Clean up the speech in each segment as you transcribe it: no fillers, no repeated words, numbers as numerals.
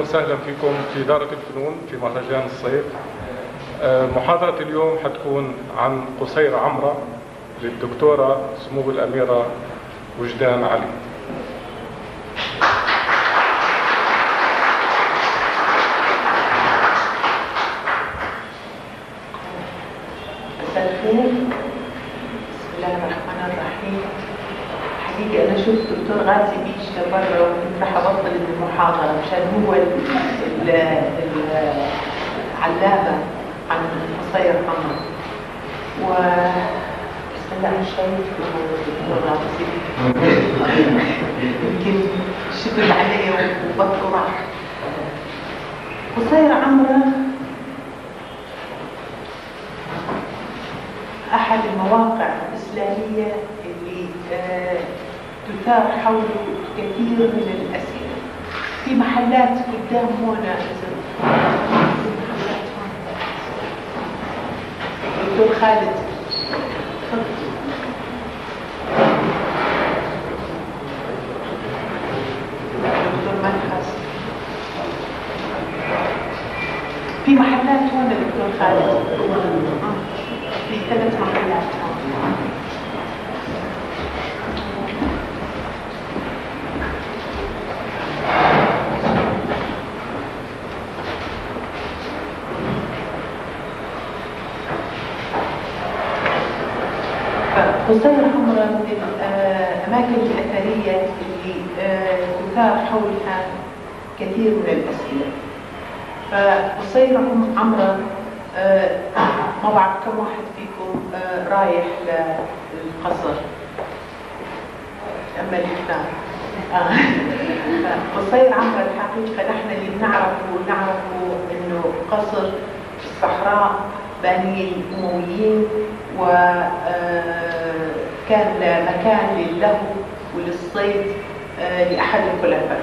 وسهلا فيكم في دارة الفنون في مهرجان الصيف. محاضرة اليوم حتكون عن قصير عمرة للدكتورة سمو الأميرة وجدان علي. مساء الخير. بسم الله الرحمن الرحيم. حقيقة أنا شفت دكتور غازي بيجي برا وكنت راح أبطل المحاضرة مشان هو العلامة عن قصير عمرة. بسم الله مش شايف الدكتور غازي يمكن شغل علي وبطل راح. قصير عمرة أحد المواقع الإسلامية اللي تثار حوله كثير من الأسئلة. في محلات قدام هنا دكتور خالد دكتور منحس، في محلات هنا دكتور خالد، في 3 محلات قصير عمرة من الأماكن الأثرية اللي تثار حولها كثير من الأسئلة. فقصير عمرة ما بعرف كم واحد فيكم رايح للقصر أما الإفتاء. قصير عمرة الحقيقة نحن اللي نعرفه إنه قصر في الصحراء بني الأمويين، وكان مكان للهو وللصيد لأحد الخلفاء.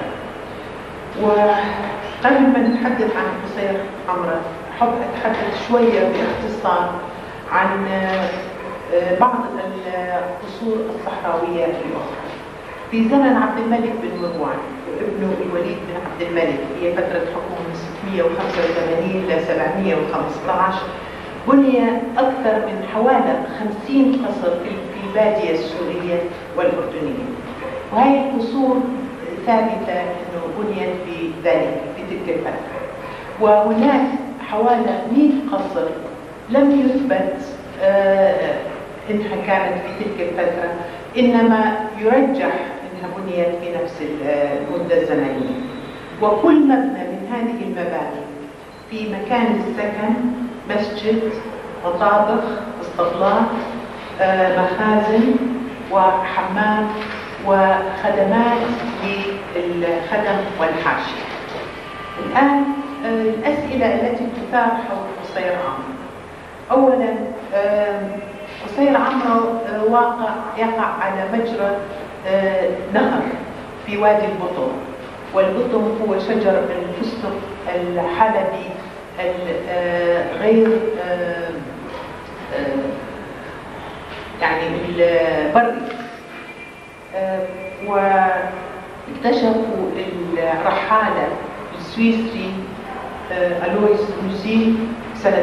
وقبل ما نتحدث عن قصير عمرة أحب أتحدث شوية باختصار عن بعض القصور الصحراوية الأخرى. في زمن عبد الملك بن مروان وابنه الوليد بن عبد الملك، هي فترة حكم من 685 إلى 715، بني أكثر من حوالي 50 قصر في البادية السورية والأردنية. وهي القصور ثابتة أنه بنيت في تلك الفترة. وهناك حوالي 100 قصر لم يثبت إنها كانت في تلك الفترة، إنما يرجح إنها بنيت في نفس المدة الزمنية. وكل مبنى من هذه المباني في مكان للسكن، مسجد، مطابخ، اسطبلات، مخازن وحمام وخدمات للخدم والحاشية. الآن الأسئلة التي تثار حول قصير عمرو. أولا، قصير عمرو يقع على مجرى نهر في وادي البطم، والبطم هو شجر الفستق الحلبي غير يعني البري. واكتشفوا الرحالة السويسري ألويس روسي سنة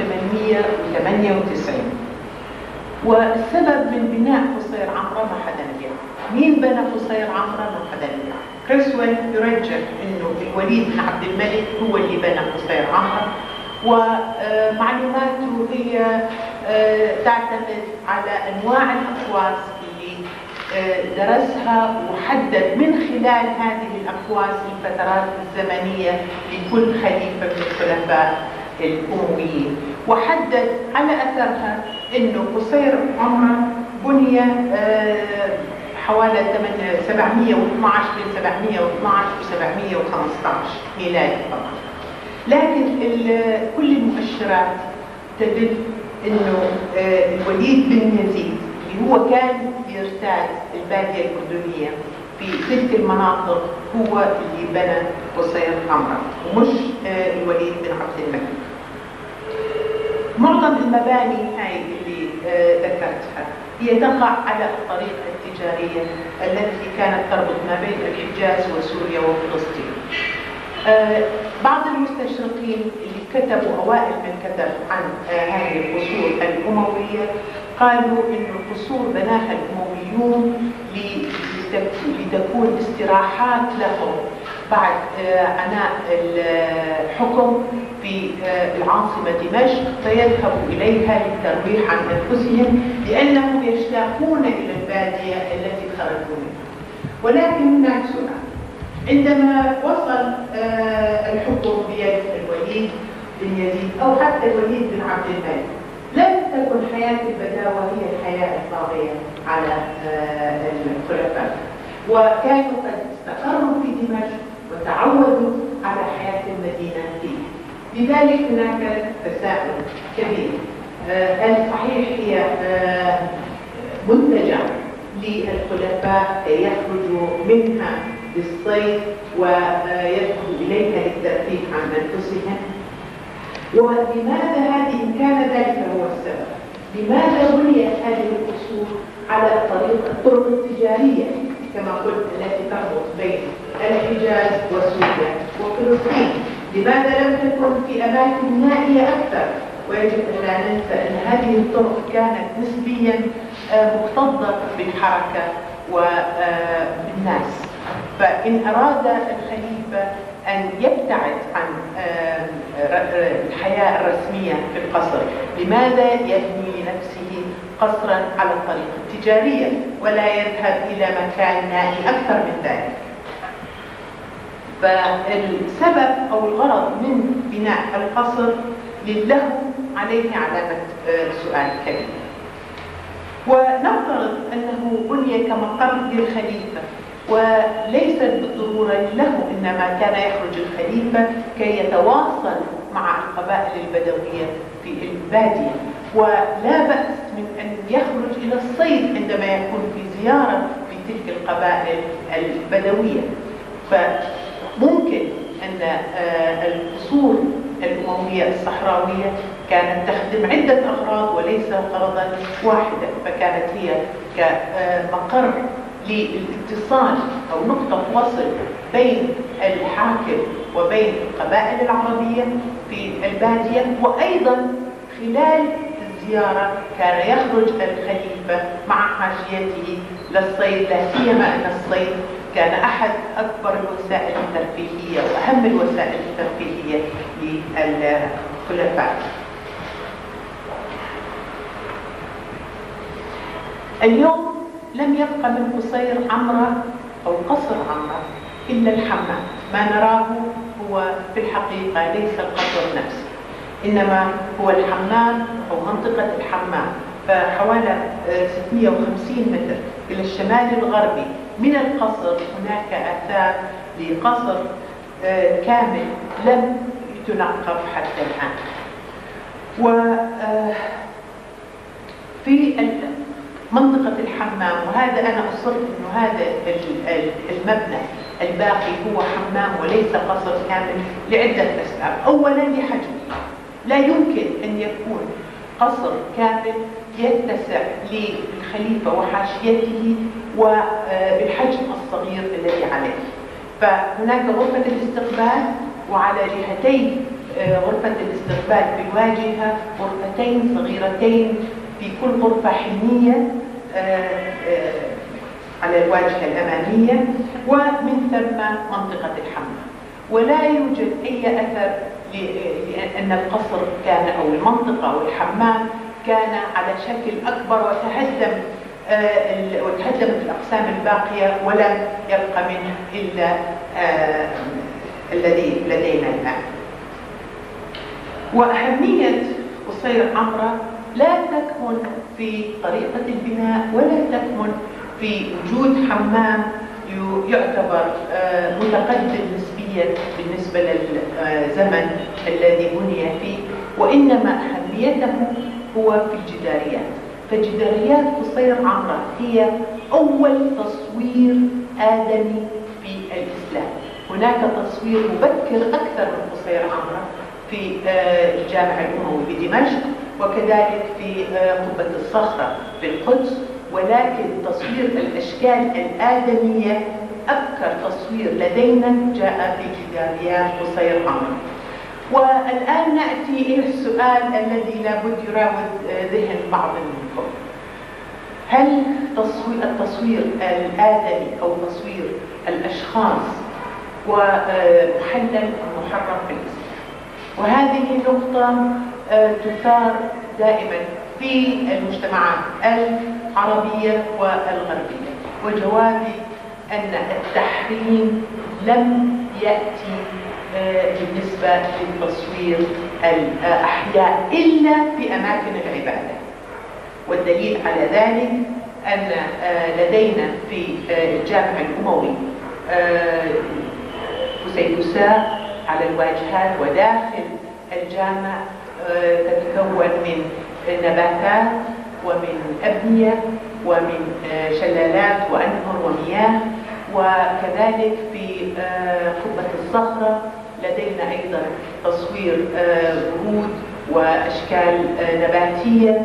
1898. والسبب من بناء قصير عمرة ما حدا يعرف. مين بنى قصير عمرة ما حدا يعرف. كريسويل يرجح انه الوليد بن عبد الملك هو اللي بنى قصير عمرة، ومعلوماته هي تعتمد على انواع الاقواس اللي درسها وحدد من خلال هذه الاقواس الفترات الزمنيه لكل خليفه من الخلفاء الامويين، وحدد على اثرها انه قصير عمرة بني حوالي 712 بين 712 و 715 ميلادي طبعا. لكن كل المؤشرات تدل انه الوليد بن يزيد اللي هو كان يرتاد البادية الأردنية في تلك المناطق هو اللي بنى قصير عمرة، ومش الوليد بن عبد الملك. معظم المباني هاي اللي ذكرتها هي تقع على الطريق التجارية التي كانت تربط ما بين الحجاز وسوريا وفلسطين. بعض المستشرقين اللي كتبوا أوائل من كتب عن هذه القصور الأموية قالوا إن القصور بناها الأمويون لتكون استراحات لهم بعد عناء الحكم في العاصمة دمشق، فيذهبوا إليها للترويح عن أنفسهم لأنهم يشتاقون إلى البادية التي خرجوا منها. ولكن هناك سؤال: عندما وصل الحكم بيد الوليد بن يزيد أو حتى الوليد بن عبد الملك، لم تكن حياة البداوة هي الحياة الطاغية على الخلفاء، وكانوا قد استقروا في دمشق وتعودوا على حياة المدينة فيها. لذلك هناك تساؤل كبير: هل صحيح هي منتجع للخلفاء يخرجوا منها للصيد ويذهبوا إليها للترفيه عن أنفسهم؟ ولماذا هذه إن كان ذلك هو السبب؟ لماذا بنيت هذه القصور على الطرق التجارية كما قلت التي تربط بين الحجاز وسوريا وفلسطين؟ لماذا لم تكن في أماكن نائية أكثر؟ ويجب أن لا ننسى أن هذه الطرق كانت نسبيا مكتظة بالحركة وبالناس. فإن أراد الخليفة أن يبتعد عن الحياة الرسمية في القصر، لماذا يبني لنفسه قصرا على الطريق التجارية ولا يذهب إلى مكان نائي أكثر من ذلك؟ فالسبب أو الغرض من بناء القصر للهو عليه علامة سؤال كبير. ونفترض أنه بني كمقر للخليفة وليست بالضرورة له، إنما كان يخرج الخليفة كي يتواصل مع القبائل البدوية في البادية، ولا بأس من أن يخرج إلى الصيد عندما يكون في زيارة في تلك القبائل البدوية. فممكن أن القصور الأموية الصحراوية كانت تخدم عدة أغراض وليس غرضا واحدا، فكانت هي كمقر للاتصال أو نقطة وصل بين الحاكم وبين القبائل العربية في البادية. وأيضا خلال الزيارة كان يخرج الخليفة مع حاشيته للصيد، لا سيما أن الصيد كان أحد أكبر الوسائل الترفيهية وأهم الوسائل الترفيهية للخلفاء. اليوم لم يبقى من قصير عمرة أو قصر عمرة إلا الحمام. ما نراه هو في الحقيقة ليس القصر نفسه، إنما هو الحمام أو منطقة الحمام، فحوالي 650 متر إلى الشمال الغربي من القصر هناك آثار لقصر كامل لم تنقب حتى الآن. وفي منطقة الحمام، وهذا أنا أصرت أنه هذا المبنى الباقي هو حمام وليس قصر كامل لعدة أسباب. أولا لحجمه، لا يمكن أن يكون قصر كامل يتسع للخليفة وحاشيته وبالحجم الصغير الذي عليه. فهناك غرفة الاستقبال، وعلى جهتي غرفة الاستقبال في الواجهة غرفتين صغيرتين، في كل غرفة حمية على الواجهة الأمامية، ومن ثم منطقة الحمام. ولا يوجد أي أثر لأن القصر كان أو المنطقة أو الحمام كان على شكل أكبر وتهدمت الأقسام الباقية ولم يبقى منه إلا الذي لدينا الآن. وأهمية قصير عمرة لا تكمن في طريقة البناء ولا تكمن في وجود حمام يعتبر متقدم نسبيا بالنسبة للزمن الذي بني فيه، وإنما أهميته هو في الجداريات. فجداريات قصير عمرة هي أول تصوير آدمي في الإسلام. هناك تصوير مبكر أكثر من قصير عمرة في الجامع الأموي بدمشق، وكذلك في قبة الصخرة في القدس، ولكن تصوير الأشكال الآدمية أبكر تصوير لدينا جاء في جداريات قصير عمرو. والآن نأتي إلى السؤال الذي لابد يراود ذهن بعض منكم. هل التصوير الآدمي أو تصوير الأشخاص ومحلل أو محرم في الإسلام؟ وهذه نقطة تثار دائما في المجتمعات العربية والغربية، وجوابي أن التحريم لم يأتي بالنسبة للتصوير الأحياء إلا في أماكن العبادة. والدليل على ذلك أن لدينا في الجامع الأموي فسيفساء على الواجهات، وداخل الجامع تتكون من نباتات ومن أبنية ومن شلالات وأنهر ومياه. وكذلك في قبة الصخرة لدينا أيضا تصوير ورود وأشكال نباتية.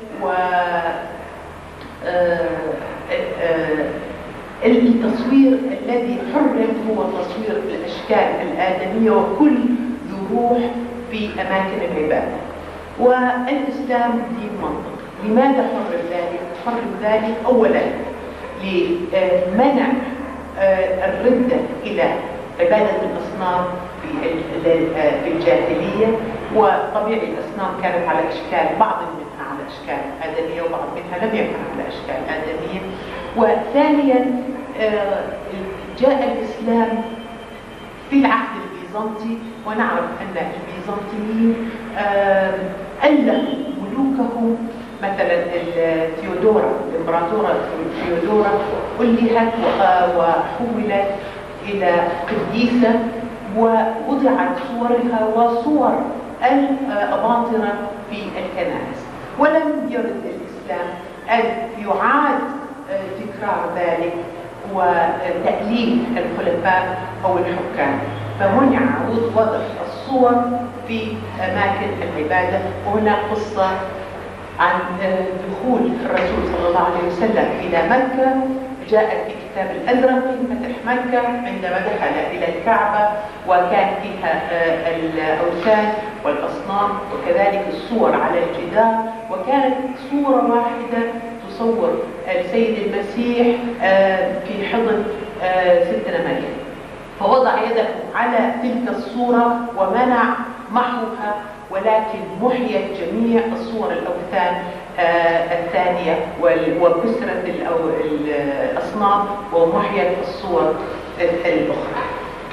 التصوير الذي حرم هو تصوير الأشكال الآدمية وكل ذو روح في أماكن العبادة. والإسلام دين منطق. لماذا حرم ذلك؟ حرم ذلك أولا لمنع الردة إلى عبادة الأصنام في الجاهلية، وطبيعي الأصنام كانت على أشكال، بعض منها على أشكال آدمية وبعض منها لم يكن على أشكال آدمية. وثانيا جاء الإسلام في العهد البيزنطي، ونعرف أن البيزنطيين ألهوا ملوكهم. مثلا ثيودورا، الإمبراطورة ثيودورا ألهت وحولت إلى قديسة، ووضعت صورها وصور الأباطرة في الكنائس. ولم يرد الإسلام أن يعاد تكرار ذلك وتأليف الخلفاء أو الحكام، فمنع وضع الصور في أماكن العبادة. وهنا قصة عن دخول الرسول صلى الله عليه وسلم إلى مكة، جاء في كتاب الأزرق في فتح مكة عندما دخل إلى الكعبة، وكان فيها الأوثان والأصنام وكذلك الصور على الجدار، وكانت صورة واحدة تصور السيد المسيح في حضن ستنا مريم، فوضع يده على تلك الصورة ومنع محوها، ولكن محيت جميع الصور الأوثان الثانية وكسرت الأصنام ومحيت الصور الأخرى.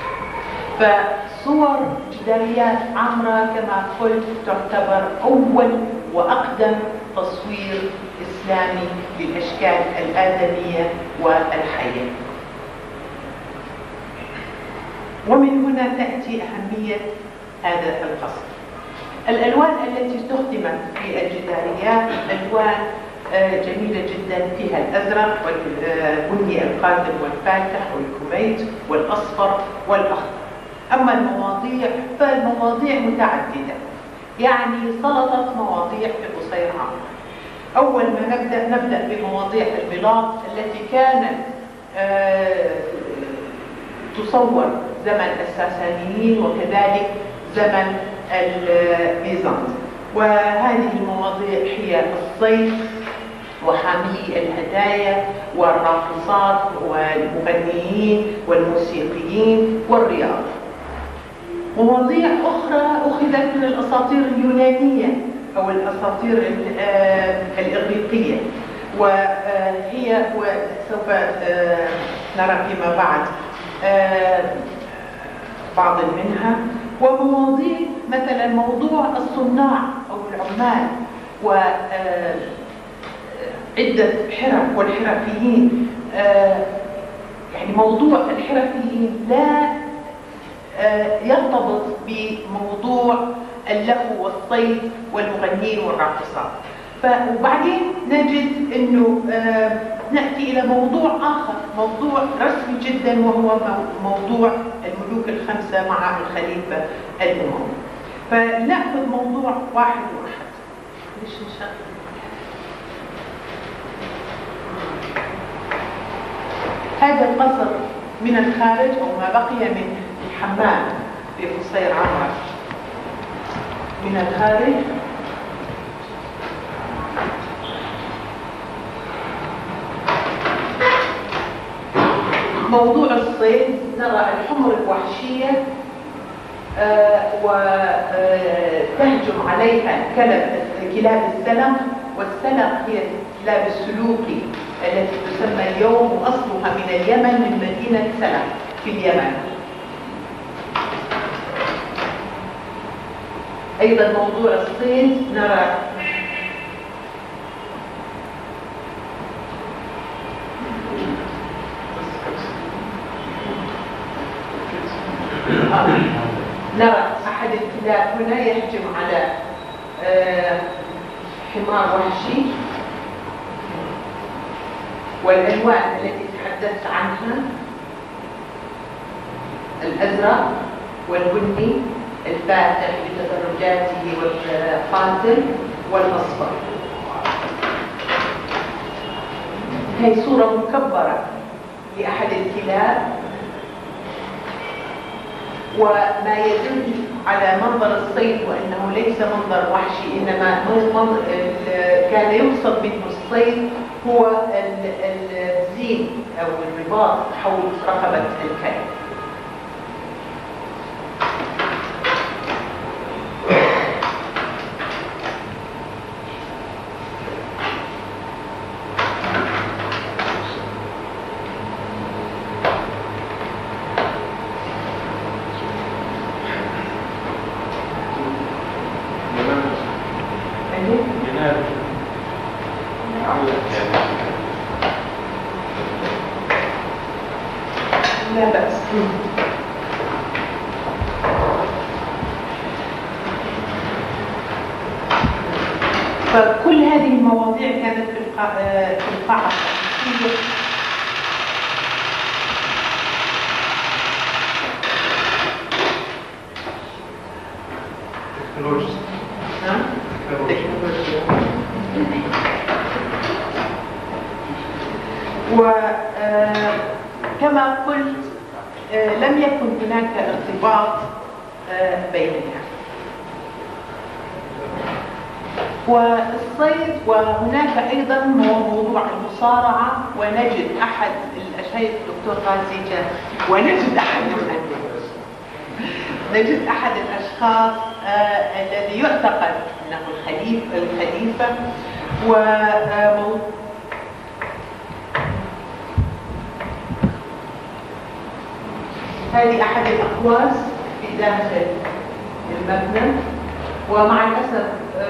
فصور جداريات عمرة كما قلت تعتبر أول وأقدم تصوير إسلامي للأشكال الآدمية والحية. ومن هنا تأتي أهمية هذا القصر. الألوان التي استخدمت في الجداريات ألوان جميلة جدا، فيها الأزرق والبني القاتم والفاتح والكميت والأصفر والأخضر. أما المواضيع فالمواضيع متعددة، يعني سلطت مواضيع في قصير عمرو. أول ما نبدأ بمواضيع البلاط التي كانت تصور زمن الساسانيين وكذلك زمن البيزنط. وهذه المواضيع هي الصيد وحاملي الهدايا والراقصات والمغنيين والموسيقيين والرياضة. مواضيع أخرى أخذت من الأساطير اليونانية أو الأساطير الإغريقية، وهي وسوف نرى فيما بعد بعض منها. ومواضيع مثلا موضوع الصناع أو العمال وعدة حرف والحرفيين. يعني موضوع الحرفيين لا يرتبط بموضوع اللهو والصيد والمغنيين والراقصات. وبعدين نجد أنه نأتي إلى موضوع آخر، موضوع رسمي جدا، وهو موضوع الملوك الخمسة مع الخليفة الأموي. فنأخذ موضوع واحد واحد. ليش نشغل؟ هذا القصر من الخارج أو ما بقي من الحمام في قصير عمرة من الخارج. موضوع الصيد، نرى الحمر الوحشية وتهجم عليها كلاب السلم، والسلم هي الكلاب السلوكي التي تسمى اليوم وأصلها من اليمن من مدينة سلم في اليمن. أيضا موضوع الصيد نرى أحد الكلاب هنا يهجم على حمار وحشي، والألوان التي تحدثت عنها الأزرق والبني الفاتح بتدرجاته والقاتل والأصفر. هي صورة مكبرة لأحد الكلاب، وما يدل على منظر الصيد وأنه ليس منظر وحشي، إنما كان يقصد منه الصيد هو الزين أو الرباط حول رقبة الكلب. لا بأس. فكل هذه المواضيع كانت في القاعة وكما قلت لم يكن هناك ارتباط بينها والصيد. وهناك أيضا موضوع المصارعة، ونجد أحد الأشياء الدكتور غازي جاء نجد أحد الأشخاص الذي يعتقد أنه الخليفة هذه أحد الأقواس في داخل المبنى. ومع الأسف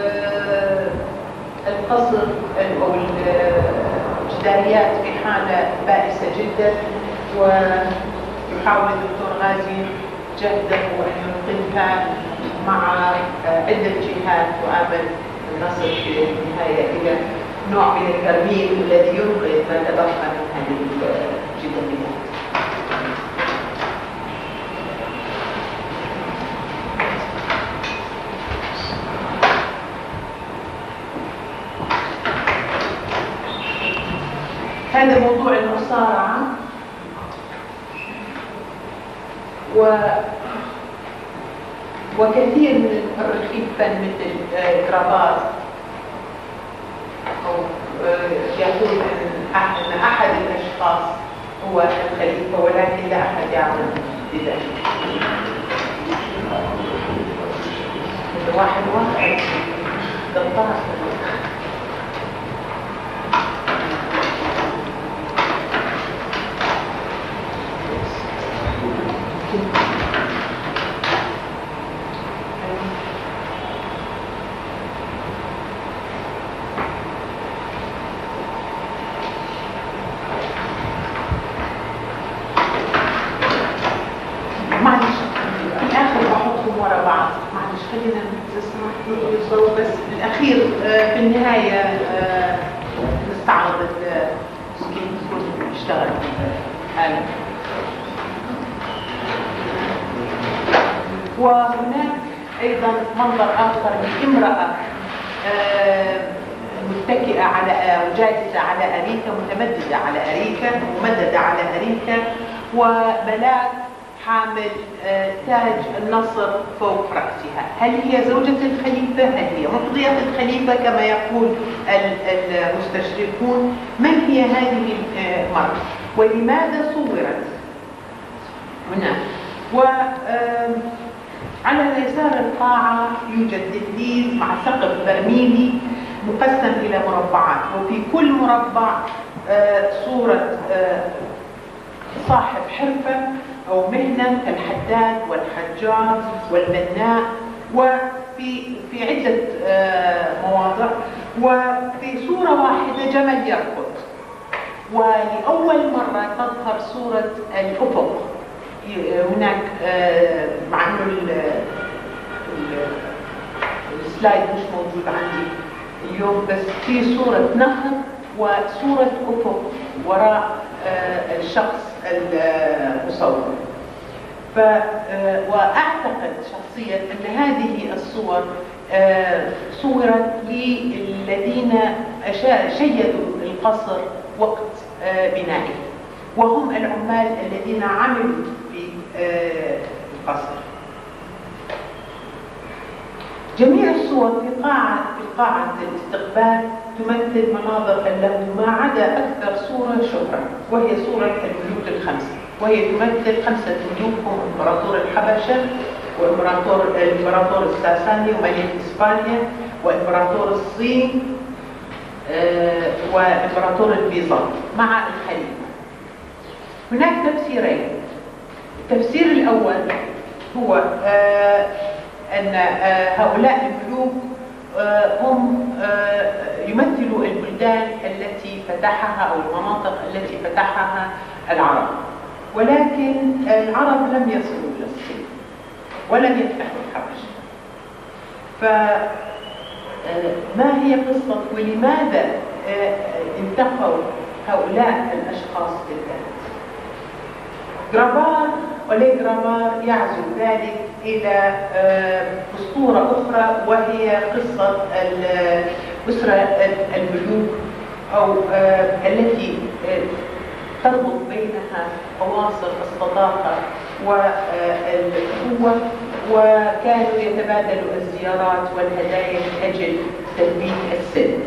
القصر أو الجداريات في حالة بائسة جدا، ويحاول الدكتور غازي جهده أن ينقذها مع عدة جهات، وآمل نصل في النهاية إلى نوع من الترميم الذي ينقذ ما تبقى من هذه الجداريات. هذا موضوع المصارعة، وكثير من الرغيف مثل كرافات أو يقول أن أحد الأشخاص هو الخليفة، ولكن لا أحد يعلم بذلك. واحد ضبطها بس الأخير في النهاية نستعرض كيف نشتغل حالا. وهناك أيضا منظر آخر لامرأة متكئة على وجالسة على أريكة، متمددة على أريكة، ممددة على أريكة، وملاك حامل تاج النصر فوق رأسها. هل هي زوجة الخليفة؟ هل هي مقضية الخليفة كما يقول المستشرقون؟ من هي هذه المرأة ولماذا صورت هنا؟ وعلى يسار القاعة يوجد دهليز مع سقف برميلي مقسم إلى مربعات، وفي كل مربع صورة صاحب حرفة أو مهنة كالحداد والحجار والبناء، وفي عدة مواضع. وفي صورة واحدة جمل يركض، ولأول مرة تظهر صورة الأفق هناك، مع أنه السلايد مش موجود عندي اليوم، بس في صورة نهر وصورة أفق وراء الشخص المصور. وأعتقد شخصيا أن هذه الصور صورت للذين شيدوا القصر وقت بنائه، وهم العمال الذين عملوا في القصر. جميع الصور في قاعة الاستقبال تمثل مناظر له، ما عدا أكثر صورة شهرة وهي صورة الملوك الخمسة، وهي تمثل 5 ملوك هم إمبراطور الحبشة وإمبراطور الساساني وملك إسبانيا وإمبراطور الصين وإمبراطور البيزنط مع الخليفة. هناك تفسيرين. التفسير الأول هو أن هؤلاء الملوك هم يمثلوا البلدان التي فتحها أو المناطق التي فتحها العرب، ولكن العرب لم يصلوا إلى الصين ولم يفتحوا الحبشة. فما هي قصة ولماذا انتقوا هؤلاء الأشخاص بالذات؟ جرابار ولي جرابار يعزو ذلك إلى أسطورة أخرى، وهي قصة أسرة الملوك أو التي تربط بينها أواصر الصداقة والأخوة، وكانوا يتبادلوا الزيارات والهدايا من أجل تثبيت السن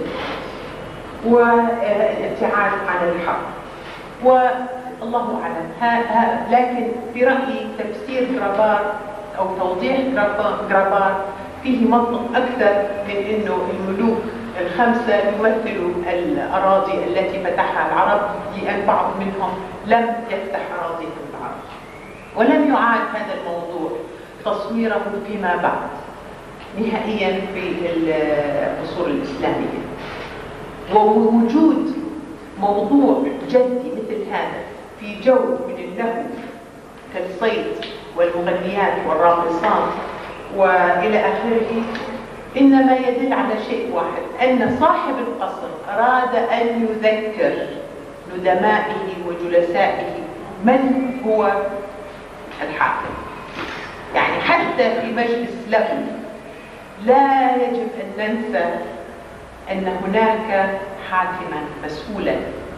والابتعاد عن الحرب. والله أعلم. لكن في رأيي تفسير جرابار أو توضيح جرابار فيه منطق أكثر من أنه الملوك الخمسة يمثلوا الأراضي التي فتحها العرب، لأن بعض منهم لم يفتح أراضيهم العرب، ولم يعاد هذا الموضوع تصويره فيما بعد نهائيا في العصور الإسلامية. ووجود موضوع جدي مثل هذا في جو من اللهو كالصيد والمغنيات والراقصات وإلى آخره إنما يدل على شيء واحد، أن صاحب القصر أراد أن يذكر ندمائه وجلسائه من هو الحاكم. يعني حتى في مجلس له لا يجب أن ننسى أن هناك حاكما مسؤولا،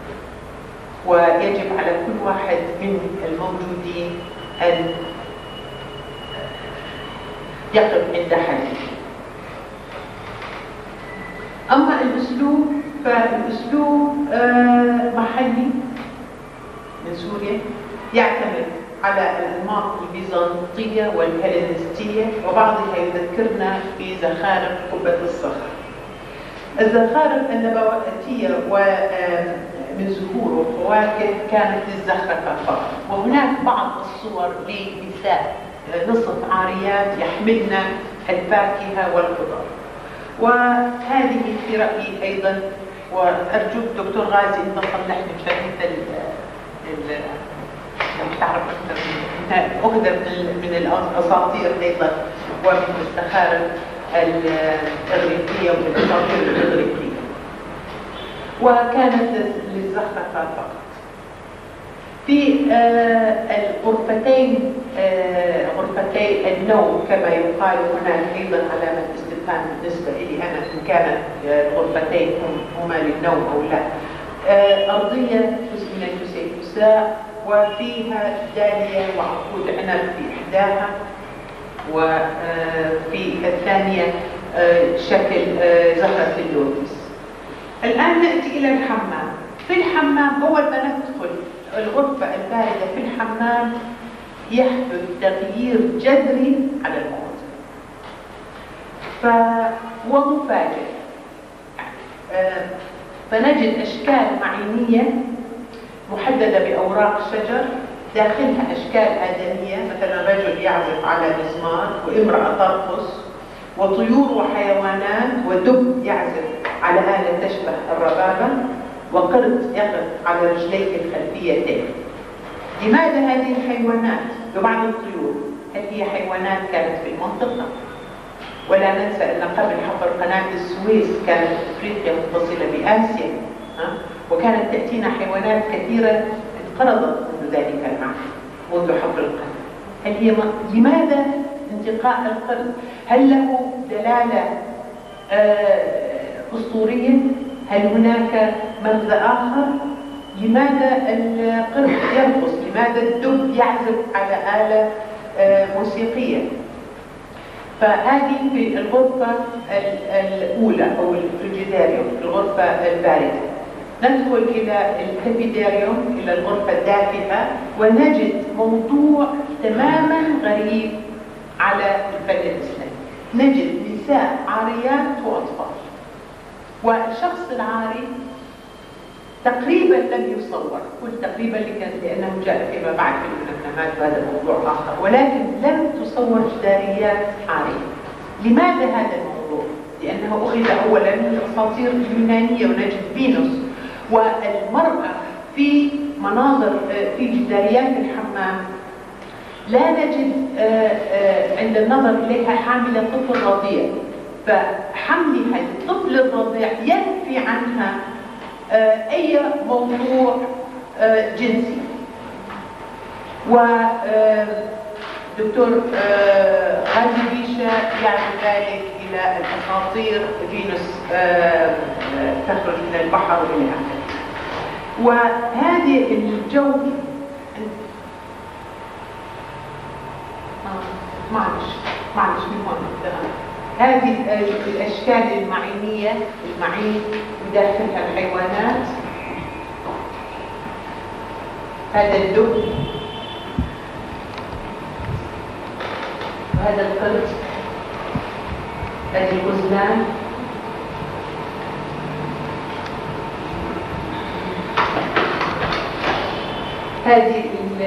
ويجب على كل واحد من الموجودين أن يقف عند حده. أما الأسلوب فالأسلوب محلي من سوريا، يعتمد على الأنماط البيزنطية والهلينستية، وبعضها يذكرنا في زخارف قبة الصخر. الزخارف النبواتية ومن زهور وفواكه كانت للزخرفة فقط، وهناك بعض الصور لنساء نصف عاريات يحملن الفاكهة والخضار. وهذه في رأيي أيضا، وأرجوك دكتور غازي أن تصلح لي مشاهدة لو تعرف أكثر أخذ من الأساطير أيضا ومن الزخارف الإغريقية ومن الأساطير الإغريقية، وكانت للزخرفة فقط. في الغرفتين غرفتي النوم كما يقال، هناك أيضا علامة استفهام بالنسبة لي أنا إن كانت الغرفتين هما للنوم أو لا. أرضية جزء من الفسيفساء وفيها دالية وعقود عنب في إحداها، وفي الثانية شكل زهرة اللوتس. الآن نأتي إلى الحمام. في الحمام أول ما ندخل الغرفة الباردة في الحمام يحدث تغيير جذري على المواد، فهو مفاجئ. فنجد أشكال معينية محددة بأوراق شجر، داخلها أشكال آدمية، مثلا رجل يعزف على مزمار، وامرأة ترقص، وطيور وحيوانات، ودب يعزف على آلة تشبه الربابة، وقرد يقف على رجليه الخلفيتين. لماذا هذه الحيوانات وبعض الطيور؟ هل هي حيوانات كانت في المنطقة؟ ولا ننسى أن قبل حفر قناة السويس كانت أفريقيا متصلة بآسيا، وكانت تأتينا حيوانات كثيرة انقرضت منذ ذلك العام، منذ حفر القناة. هل هي لماذا انتقاء القرد؟ هل له دلالة أسطورية؟ هل هناك مغزى آخر؟ لماذا القرد يرقص؟ لماذا الدب يعزف على آلة موسيقية؟ فهذه في الغرفة الأولى أو الفريجيداريوم، الغرفة الباردة. ندخل إلى الكافيتيريوم، إلى الغرفة الدافئة، ونجد موضوع تماما غريب على الفن الإسلامي. نجد نساء عاريات وأطفال، والشخص العاري تقريبا لم يصور، قلت تقريبا لأنه جاء فيما بعد في المنامات، وهذا موضوع آخر، ولكن لم تصور جداريات عارية. لماذا هذا الموضوع؟ لأنه أخذ أولا من الأساطير اليونانية، ونجد فينوس والمرأة في مناظر في جداريات الحمام، لا نجد عند النظر إليها حاملة طفل رضيع، فحملها الطفل الرضيع ينفي عنها أي موضوع جنسي. ودكتور غازي بيشا يعني ذلك إلى الأساطير، فينوس تخرج من البحر وإلى آخره. وهذه الجو معلش من هون. هذه الأشكال المعينية، المعين وداخلها الحيوانات، هذا الدب وهذا القرد، هذه الغزلان، هذه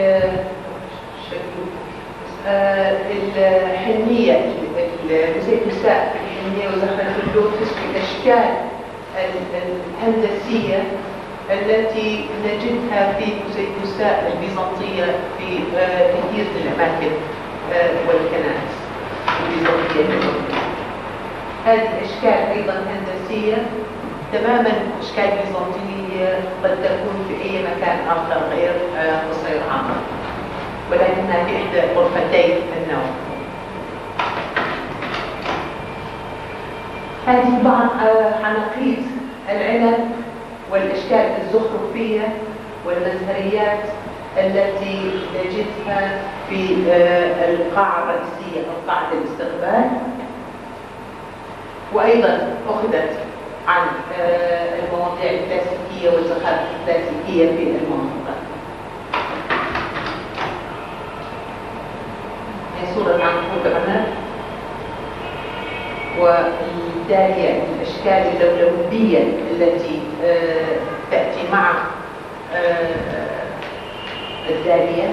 الحنية، النساء في الحنية وزخرة اللوتس، في الأشكال الهندسية التي نجدها في النساء البيزنطية في كثير من الأماكن والكنائس البيزنطية. هذه أشكال أيضا هندسية تماما، أشكال بيزنطية قد تكون في أي مكان آخر غير قصير عمرو، ولكنها في إحدى غرفتي النوم. هذه بعض حناقيد العنب والأشكال الزخرفية والمزهريات التي نجدها في القاعة الرئيسية أو قاعة الاستقبال، وأيضا أخذت عن المواضيع الكلاسيكية والزخارف الكلاسيكية في المنطقة. هي صورة عنقود عنب، والدالية الأشكال اللولبية التي تأتي مع الدالية.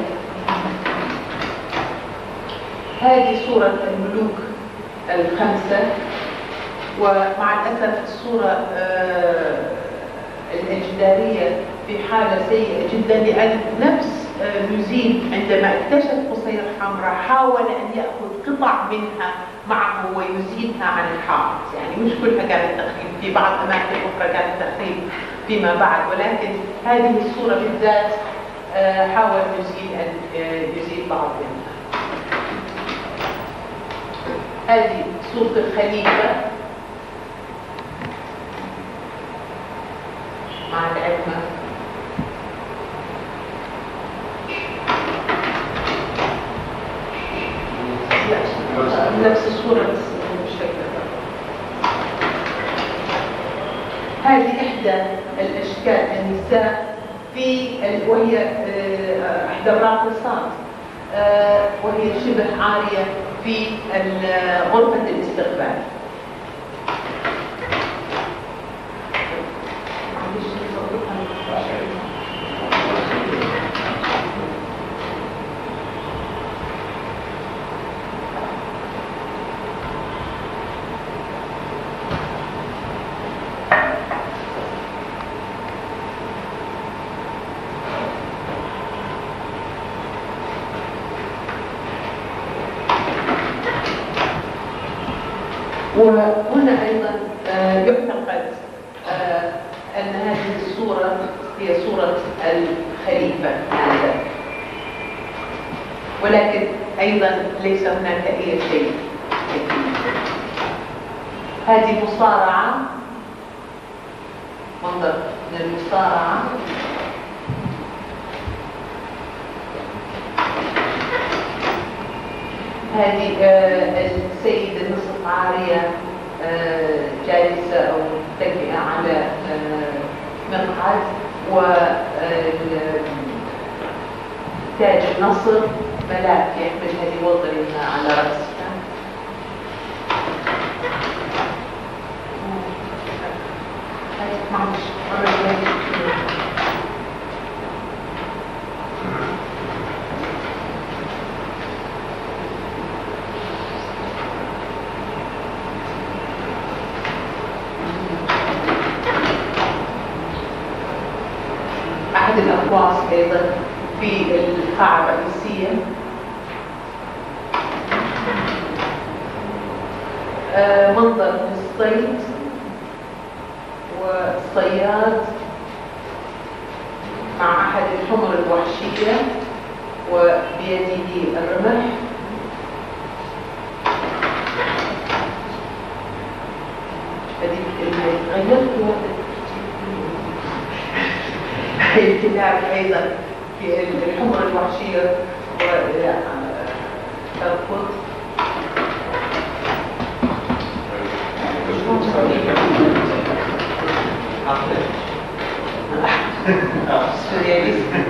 هذه صورة الملوك الخمسة، ومع الأسف الصورة الجدارية في حالة سيئة جدا، لأن نفس نوزين عندما اكتشف قصير حمراء حاول أن يأخذ قطع منها معه ويزيلها عن الحائط، يعني مش كلها كانت تخريب، في بعض أماكن أخرى كانت تخريب فيما بعد، ولكن هذه الصورة بالذات حاول نوزين أن يزيل بعض منها. هذه صورة الخليفة مع العلمة. هذه إحدى الأشكال النساء وهي إحدى الراقصات، وهي شبه عارية في غرفة الاستقبال. وهنا أيضا يعتقد أن هذه الصورة هي صورة الخليفة هذا، ولكن أيضا ليس هناك أي شيء. هذه مصارعة، منظر للمصارعة. هذه السيدة نصف عارية جالسة أو متكئة على مقعد، وتاج النصر ملاك يحمل هذه وضعها على رأسها. أحد الأقواس أيضا في القاعة الرئيسية. منظر للصيد والصياد مع أحد الحمر الوحشية وبيده الرمح. غيرت التلاعب أيضا في الحمر الوحشية وتركض. سورياليست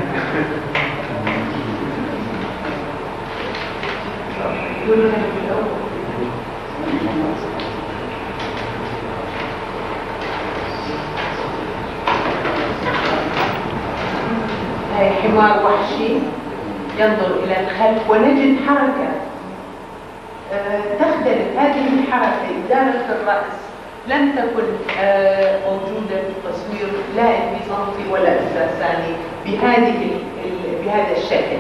يقولون هذا في الأول. حمار وحشي ينظر إلى الخلف، ونجد حركة تختلف. هذه الحركة إدارة الرأس لم تكن موجودة في التصوير لا البيزنطي ولا الساساني بهذا الشكل.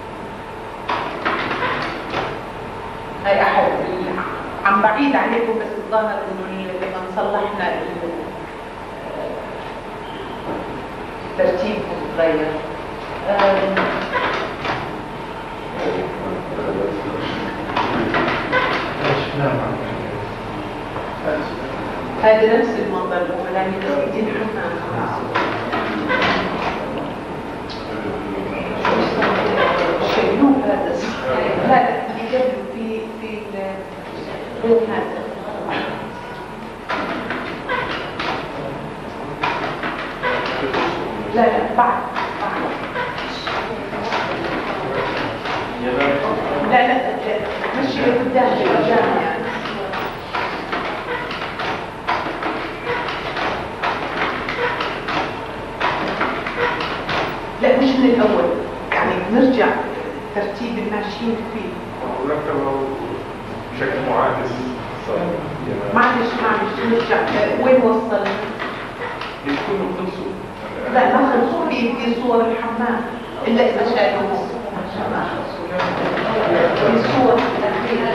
هاي أحد عم بعيد عليكم، بس الظاهر إنه لما صلحنا ترتيبهم تغير. هذا نفس المنظر الأولاني بس جديد شيلوه هذا. لا اللي قبله في غير هذا. لا بعد لا مشي قدام يعني. لا مش من الأول، يعني نرجع ترتيب الماشيين فيه. ونكتبه بشكل معاكس. معلش نرجع وين وصل؟ يكونوا خلصوا. لا ما خلصوا في صور الحمام إلا إذا شالوا في صور الأخيرة.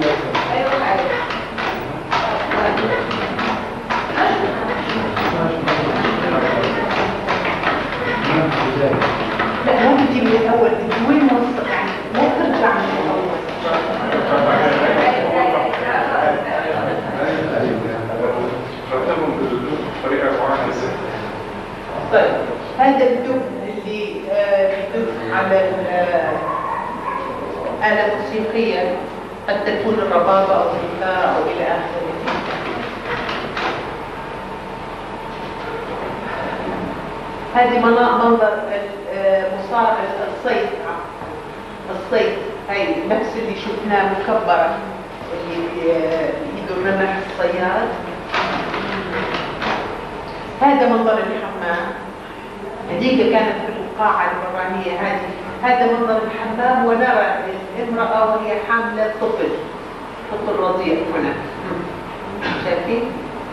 لا مو بدي من الأول، بدي وين وصل، يعني مو ترجع من الأول. رتبهم بطريقة معاكسة. طيب هذا الدب اللي يدب على آلة موسيقية قد تكون الربابة أو الجيتار أو إلى آخره. هذه منظر الصيد، هاي نفس اللي شفناه مكبرة اللي بإيده الرمح الصياد. هذا منظر الحمام، هذيك كانت في القاعة البرانية. هذا منظر الحمام، ونرى الامرأة وهي حاملة طفل رضيع هنا، شايفين؟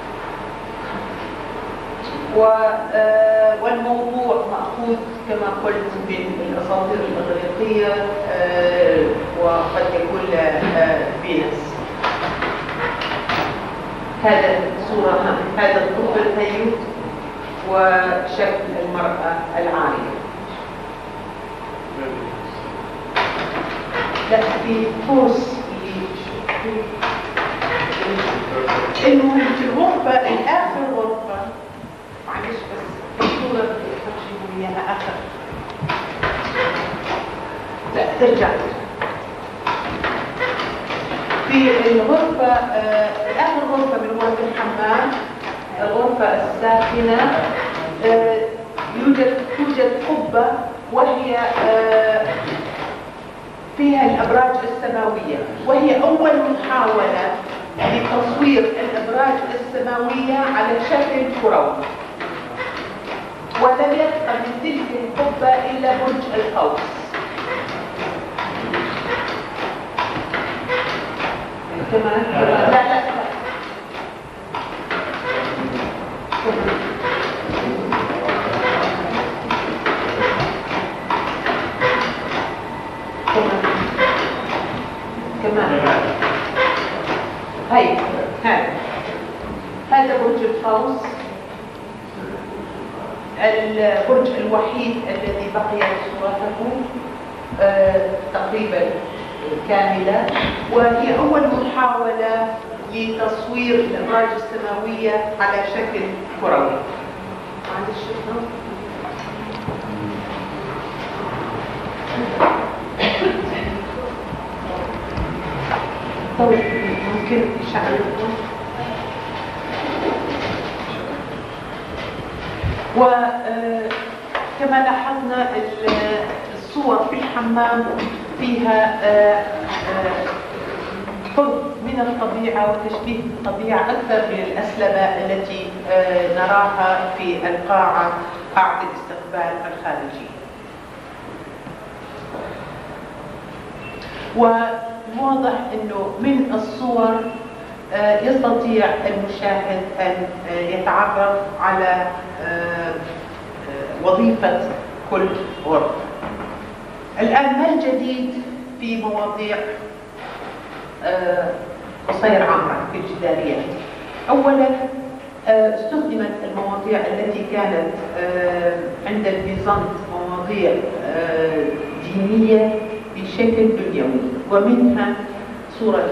والموضوع مأخوذ كما قلت من الأساطير الإغريقية، وقد يكون فينس. هذا صورة، هذا الطفل هيوت وشكل المرأة العارية. لا، في قوس انه في الغرفة الآخر غرفة، معلش بس الصورة اللي تمشي وياها آخر، لا ترجع في الغرفة آخر غرفة من غرف الحمام، الغرفة الساخنة. توجد قبة وهي فيها الأبراج السماوية، وهي أول محاولة لتصوير الأبراج السماوية على شكل كروي. ولم يبقى من تلك القبة إلا برج القوس. كمان لا كمان هاي هذا برج القوس، البرج الوحيد الذي بقي صورته تقريبا كاملة، وهي أول محاولة لتصوير الأبراج السماوية على شكل كروي. طيب ممكن يشعلكم. وكما لاحظنا الصور في الحمام فيها قرب من الطبيعة وتشبيه الطبيعة أكثر من الأسلبة التي نراها في القاعة، قاعة الاستقبال الخارجي. وواضح أنه من الصور يستطيع المشاهد أن يتعرف على وظيفة كل غرفة. الآن ما الجديد في مواضيع قصير عمرة في الجداريات؟ أولا استخدمت المواضيع التي كانت عند البيزنط مواضيع دينية بشكل دنيوي، ومنها صورة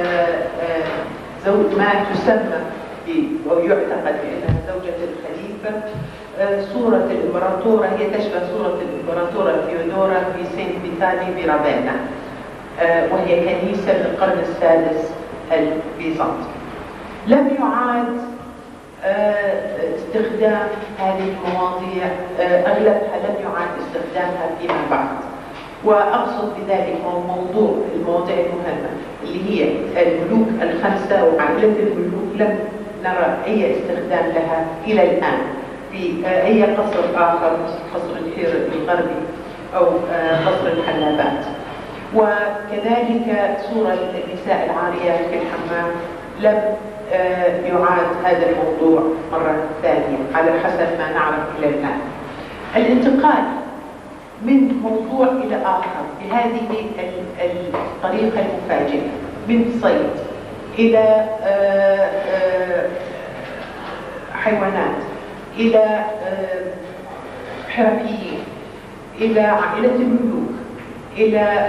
ما تسمى ويعتقد بأنها زوجة الخليفة، صورة الإمبراطورة، هي تشبه صورة الإمبراطورة ثيودورا في سانت فيتالي برافانا، وهي كنيسة من القرن السادس البيزنطي. لم يعاد استخدام هذه المواضيع، أغلبها لم يعاد استخدامها فيما بعد. وأقصد بذلك المواضيع المهمة اللي هي الملوك الخمسة وعائلة الملوك، لم نرى أي استخدام لها إلى الآن في أي قصر آخر، قصر الحير الغربي أو قصر الحلابات. وكذلك صورة النساء العاريات في الحمام لم يعاد هذا الموضوع مرة ثانية على حسب ما نعرف إلى الآن. الانتقال من موضوع إلى آخر بهذه الطريقة المفاجئة، من صيد إلى حيوانات، إلى حرفيين، إلى عائلة الملوك، إلى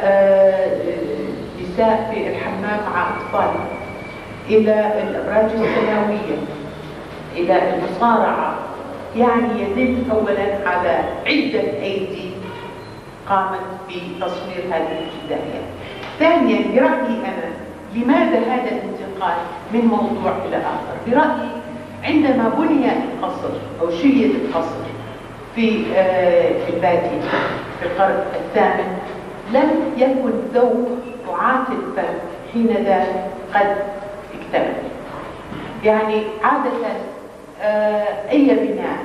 نساء في الحمام مع أطفالهم، إلى الأبراج السماوية، إلى المصارعة. يعني يدل أولا على عدة أيدي قامت بتصوير هذه الجداريات. ثانيا برأيي أنا، لماذا هذا الانتقال من موضوع إلى آخر؟ برأيي عندما بني القصر أو شيد القصر في البادية في القرن الثامن لم يكن ذوق رعاة الفن حينذاك قد اكتمل. يعني عادة أي بناء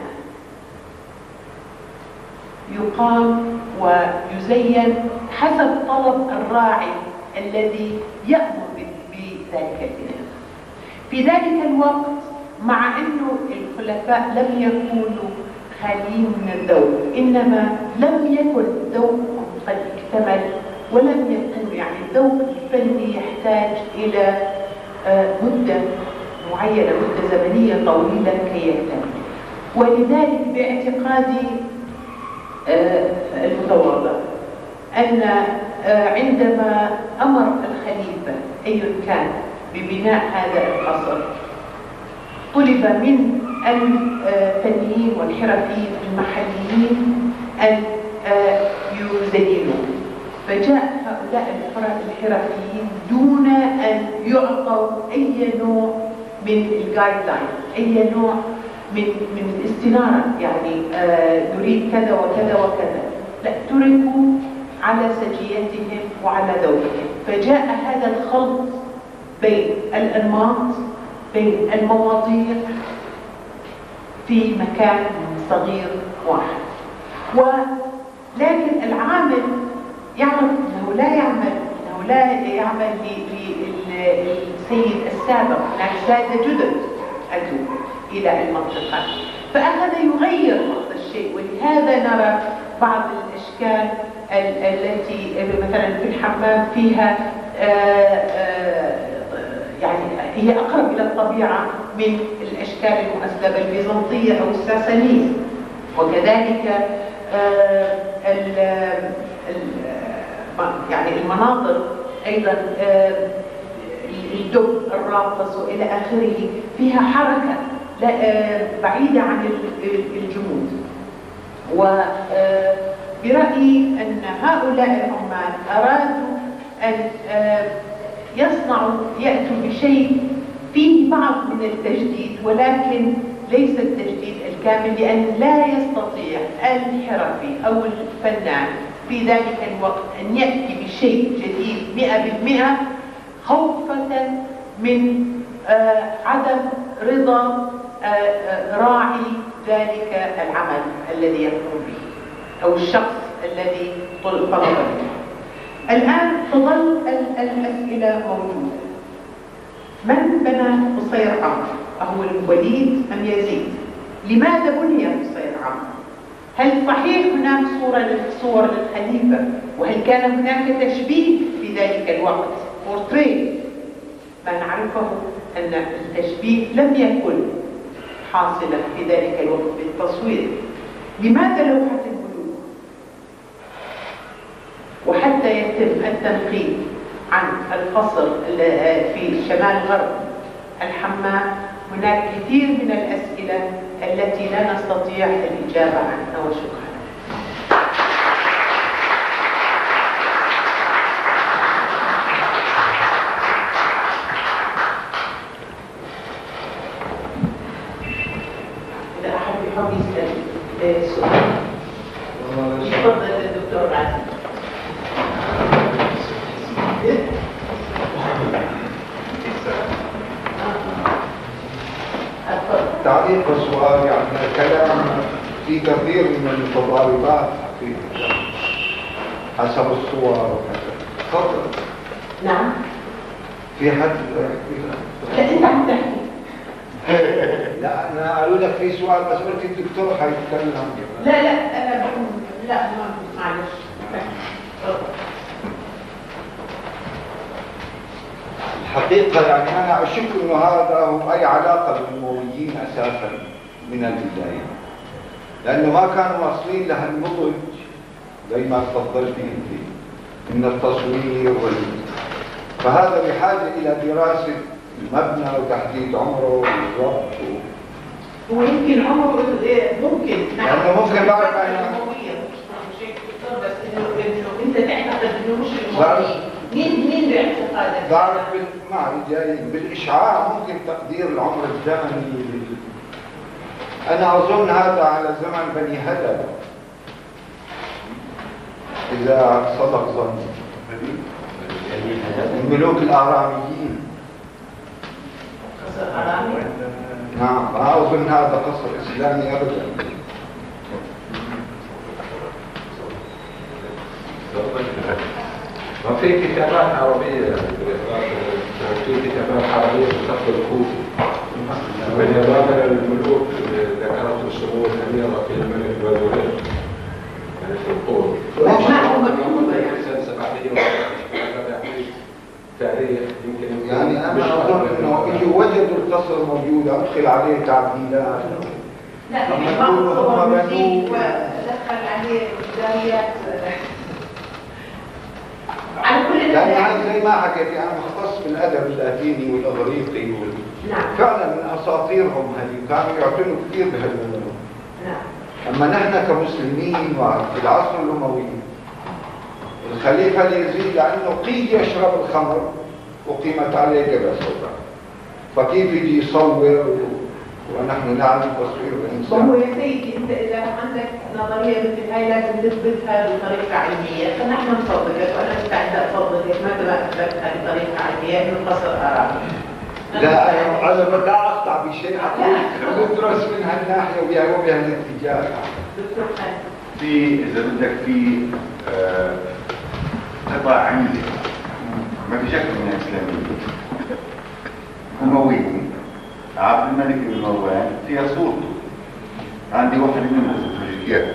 يقام ويزين حسب طلب الراعي الذي يأمر بذلك البناء. في ذلك الوقت مع أنه الخلفاء لم يكونوا خاليين من الذوق، إنما لم يكن ذوقهم قد اكتمل، ولم يكن يعني الذوق الفني يحتاج إلى مدة معينة، مدة زمنية طويلة كي يكتمل. ولذلك باعتقادي المتواضع أن عندما أمر الخليفة أي كان ببناء هذا القصر طلب من الفنيين والحرفيين المحليين أن يزينوا، فجاء هؤلاء الحرفيين دون أن يعطوا أي نوع من الجايد لاين، أي نوع من الاستنارة، يعني نريد كذا وكذا وكذا، لا، تركوا على سجيتهم وعلى ذوقهم. فجاء هذا الخلط بين الأنماط، بين المواضيع في مكان صغير واحد. ولكن العامل يعرف أنه لا يعمل للسيد السابق، هناك سادة جدد أتوا إلى المنطقة، فأخذ يغير بعض الشيء. ولهذا نرى بعض الأشكال التي مثلا في الحمام فيها يعني هي أقرب إلى الطبيعة من الأشكال المؤسلبة البيزنطية أو الساسانية. وكذلك يعني المناظر أيضا، الدب الراقص وإلى آخره فيها حركة بعيدة عن الجمود. وبرأيي أن هؤلاء العمال أرادوا أن يأتوا بشيء فيه بعض من التجديد، ولكن ليس التجديد الكامل، لأن لا يستطيع الحرفي أو الفنان في ذلك الوقت أن يأتي بشيء جديد 100% خوفة من عدم رضا راعي ذلك العمل الذي يقوم به أو الشخص الذي طلب منه. الآن تظل الأسئلة موجودة. من بنى قصير عمرو؟ أهو الوليد أم يزيد؟ لماذا بني قصير عمرو؟ هل صحيح هناك صور للخليفة؟ وهل كان هناك تشبيه في ذلك الوقت؟ بورتريه. ما نعرفه أن التشبيه لم يكن حاصلا في ذلك الوقت بالتصوير. لماذا لوحة البلوغ؟ وحتى يتم التنقيب عن القصر في شمال غرب الحمام هناك كثير من الأسئلة التي لا نستطيع الإجابة عنها. وشكرا. إذا أحد يحب يسأل سؤال تفضل الدكتور عزيز. تعليق السؤال، يعني الكلام في كثير من المتضاربات حسب الصور وكذا. تفضل. نعم. في حد لا انت عم تحكي. لا انا اقول لك في سؤال بس قلت الدكتور حيتكلم. لا انا لا معلش. الحقيقة يعني أنا أشك أنه هذا هو أي علاقة بالأمويين أساسا من البداية، لأنه ما كانوا واصلين لهالنضج زي ما تفضلت أنت من التصوير فهذا بحاجة إلى دراسة المبنى وتحديد عمره بالضبط. ويمكن عمره ممكن لأنه ممكن بعد ما بس إنه أنت تعتقد إنه مش الموضوع. مين باعتقادك؟ بعرف جاي بالإشعاع ممكن تقدير العمر الزمني أنا أظن هذا على زمن بني هدى إذا صدق ظني، الملوك الآراميين. نعم، ما أظن هذا قصر إسلامي أبدا. وفي كتابات عربية، في كتابات عربية تخطو الكوفي من إضافة الملوك ذكرت الشمول الأميرة في الملك والولد يعني في القول. تاريخ يمكن يعني أنا أظن أنه يجوا وجدوا القصر موجود أدخل عليه تعديلات. لا ما صور مزيد ودخل عليه بدايات على كل يعني زي ما حكيتي أنا مختص بالأدب اللاتيني والإغريقي نعم. فعلا من أساطيرهم هذه كانوا يعتنوا كثير بهالموضوع. نعم. أما نحن كمسلمين وفي العصر الأموي الخليفة اليزيد لأنه قيد يشرب الخمر وقيمت عليه جبل سوداء، فكيف يجي يصور ونحن نعلم تصوير الإنسان؟ وهو يا سيدي أنت إذا عندك نظرية مثل هاي لازم تثبتها بطريقة علمية، فنحن نصدقك وأنا مستعدة أصدقك متى ما أثبتها بطريقة علمية إنه القصر آرامي. لا أنا لا أقطع بشيء، ندرس من هالناحية وبهالاتجاه. دكتور خالد. في إذا بدك في قطع عندي ما في شك من الإسلاميين أمويين عبد الملك بن مروان فيها صورته، عندي واحد منهم في الكتاب.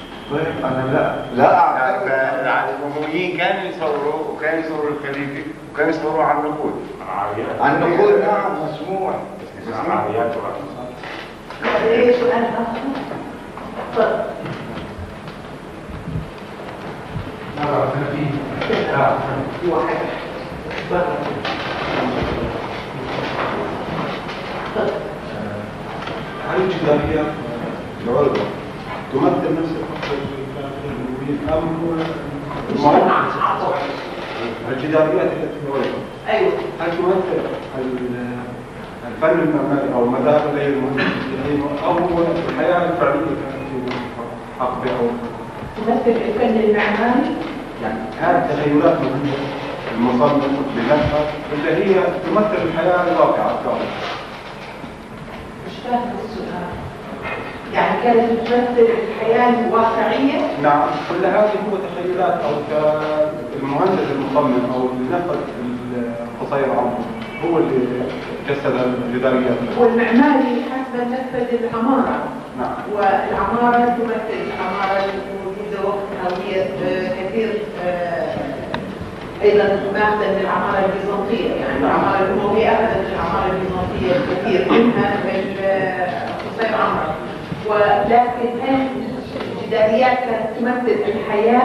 لا أعتقد. الأمويين كانوا يصوروا وكانوا يصوروا الخليفة وكانوا يصوروا عن النقود. عن النقود نعم مسموح. عمليات ايه سؤال آخر؟ تفضل. في واحد برا. هل الجداريات العلماء تمثل نفس الفقر أم الجداريات التي في العلماء؟ ايوه. هل تمثل الفن المعماري أو مذاهب المهندسين أو الحياة الفعلية كانت في حقبة أو تمثل الفن المعماري؟ يعني هذه تخيلات من المصمم بنفسها اللي هي تمثل الحياة الواقعة الكاملة. مش فاهم السؤال. يعني كانت تمثل الحياة الواقعية؟ نعم، كل هذه هو تخيلات أو المهندس المصمم أو اللي نفذ قصير عمرو هو اللي جسد الجداريات. والمعماري حسب نفذ العمارة. نعم. والعمارة تمثل العمارة الموجودة وقتها وهي كثير أيضا ماخذة من العمارة البيزنطية، يعني العمارة الأموية أخذت من العمارة البيزنطية الكثير منها قصير عمرو، ولكن الجداريات كانت تمثل الحياة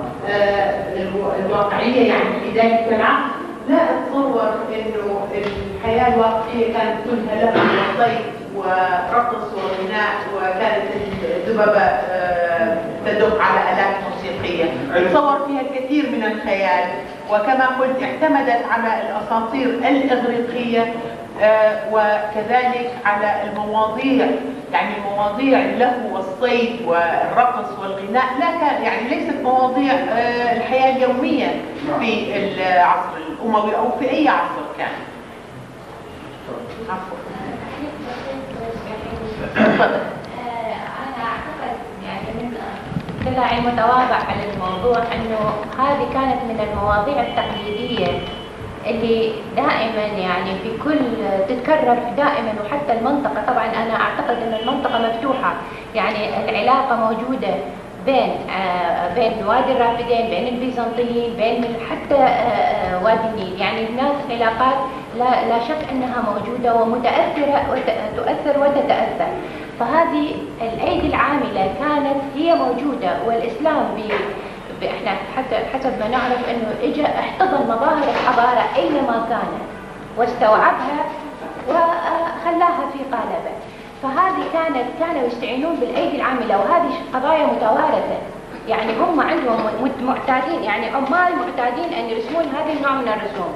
الواقعية يعني في ذلك العصر. لا أتصور إنه الحياة الواقعية كانت كلها لهو وصيد ورقص وغناء وكانت الذبابة تدق على آلات موسيقية. تصور فيها الكثير من الخيال، وكما قلت اعتمدت على الأساطير الإغريقية وكذلك على المواضيع، يعني مواضيع اللهو والصيد والرقص والغناء يعني ليست مواضيع الحياة اليومية في العصر الأموي أو في أي عصر كان. أنا أعتقد يعني من اطلاعي متواضع على الموضوع أنه هذه كانت من المواضيع التقليدية اللي دائما يعني في كل تتكرر دائما، وحتى المنطقة طبعا أنا أعتقد أن المنطقة مفتوحة، يعني العلاقة موجودة بين وادي الرافدين، بين البيزنطيين، بين حتى وادي النيل، يعني هناك علاقات لا شك أنها موجودة ومتأثرة وتؤثر وتتأثر. فهذه الأيدي العاملة كانت هي موجودة، والإسلام احنا حتى حسب ما نعرف انه اجى احتضن مظاهر الحضاره اينما كانت واستوعبها وخلاها في قالبه. فهذه كانوا يستعينون بالايدي العامله، وهذه قضايا متوارثه، يعني هم عندهم معتادين، يعني عمال معتادين ان يرسمون هذا النوع من الرسوم،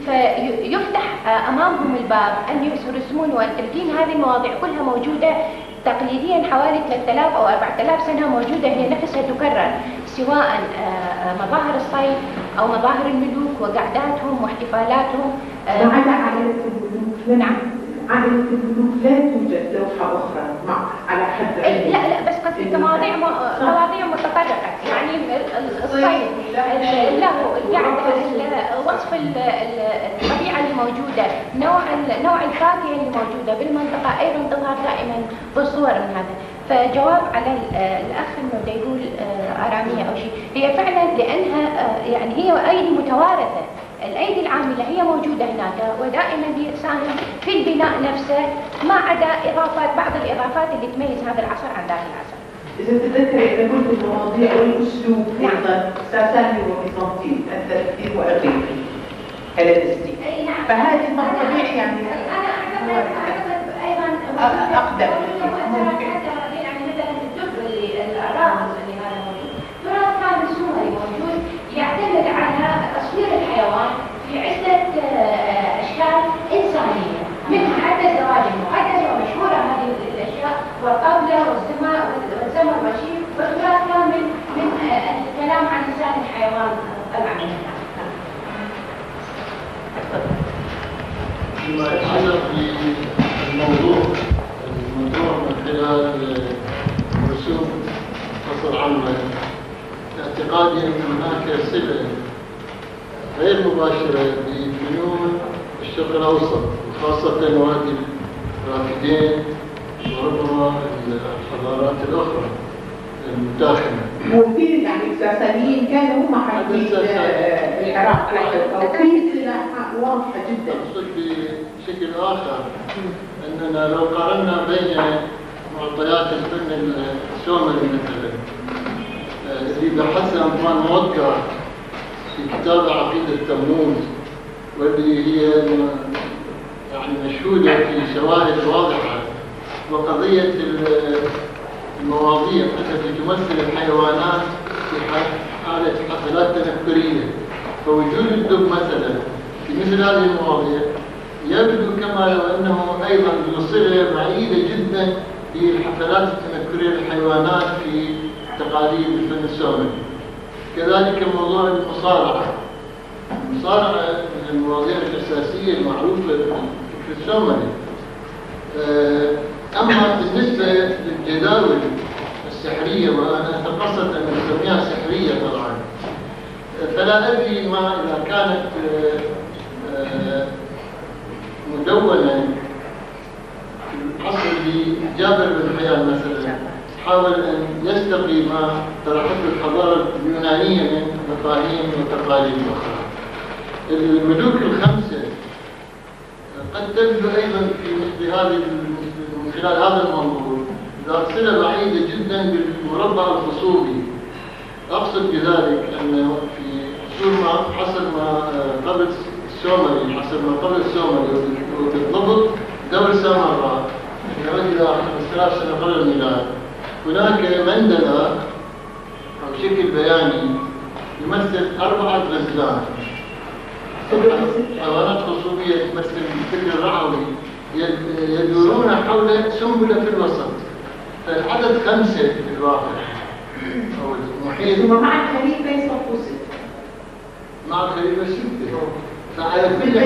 فيفتح امامهم الباب ان يرسمون وان تلقين هذه المواضيع كلها موجوده تقليديا حوالي 3000 أو 4000 سنة موجودة هي نفسها تكرر، سواء مظاهر الصيد أو مظاهر الملوك وقعداتهم واحتفالاتهم. ما عدا عائلة الملوك. نعم، عائلة الملوك لا توجد لوحة أخرى على حد علمي. لا بس قصدي مواضيع متفرقة، يعني الصيد له القعدة، وصف الطبيعة اللي موجودة، نوع الفاكهة اللي موجودة بالمنطقة أيضا تظهر دائما بالصور من هذا. فجواب على الأخ إنه يقول آرامية أو شيء، هي فعلا لأنها يعني هي أيدي متوارثة، الأيدي العاملة هي موجودة هناك ودائما هي تساهم في البناء نفسه، ما عدا بعض الإضافات اللي تميز هذا العصر عن ذاك العصر. إذا تتذكر إذا قلت المواضيع والأسلوب أيضا ساساني وبيزنطي، الترتيب وإغريقي هلنستي، فهذه ما طبيعي يعني أنا أعتقد أيضا أقدم ممكن يعني مثلا الدب الراقص اللي هذا موجود تراث كان سومري موجود يعتمد على تصوير الحيوان في عدة أشكال إنسانية، منها حتى الزواج المقدس ومشهورة هذه الأشياء والطاولة والزمر والرشيد، والتراث كان من الكلام عن لسان الحيوان طبعا منها. فيما يتعلق بالموضوع من خلال رسوم قصر عامة، اعتقادي أن هناك صلة غير مباشرة بفنون الشرق الأوسط وخاصة وادي الرافدين وربما الحضارات الأخرى المتداخلة. وفي يعني الساسانيين كانوا هم حاكمين العراق أو في صلة واضحة جدا. أقصد بشكل آخر أننا لو قارنا بين معطيات الفن السومري مثلا اللي بحثها أنطوان موقع في كتاب عقيدة تموز، واللي هي يعني مشهودة في شواهد واضحة، وقضية المواضيع التي تمثل الحيوانات في حالة حفلات تنكرية، فوجود الدب مثلا في مثل هذه المواضيع يبدو كما لو أنه أيضا له صلة بعيدة جدا بالحفلات التنكرية للحيوانات في تقاليد الفن السومري. كذلك موضوع المصارعة من المواضيع الأساسية المعروفة في السومري. أما بالنسبة للجداول السحرية، وأنا أتقصد أن نسميها سحرية طبعا، فلا أدري ما إذا كانت مدونة في العصر لجابر بن حيان مثلا، حاول أن يستقي ما طرحته الحضارة اليونانية من مفاهيم وتقاليد أخرى. الملوك الخمسة قد تبدو أيضا في مثل هذه من خلال هذا المنظور ذات صلة بعيدة جدا بالمربع الخصوبي. أقصد بذلك أنه في عصر ما قبل السومري، وبالضبط دور سامراء يعود إلى 5000 سنة قبل الميلاد، هناك مندلة أو شكل بياني يمثل 4 غزلان، حيوانات خصوبية تمثل الفكر الرعوي يدورون حول سنبلة في الوسط، فالعدد 5 في الواقع أو المحيط. مع الخليفة يصفوا 6. مع الخليفة 6. فعلى كل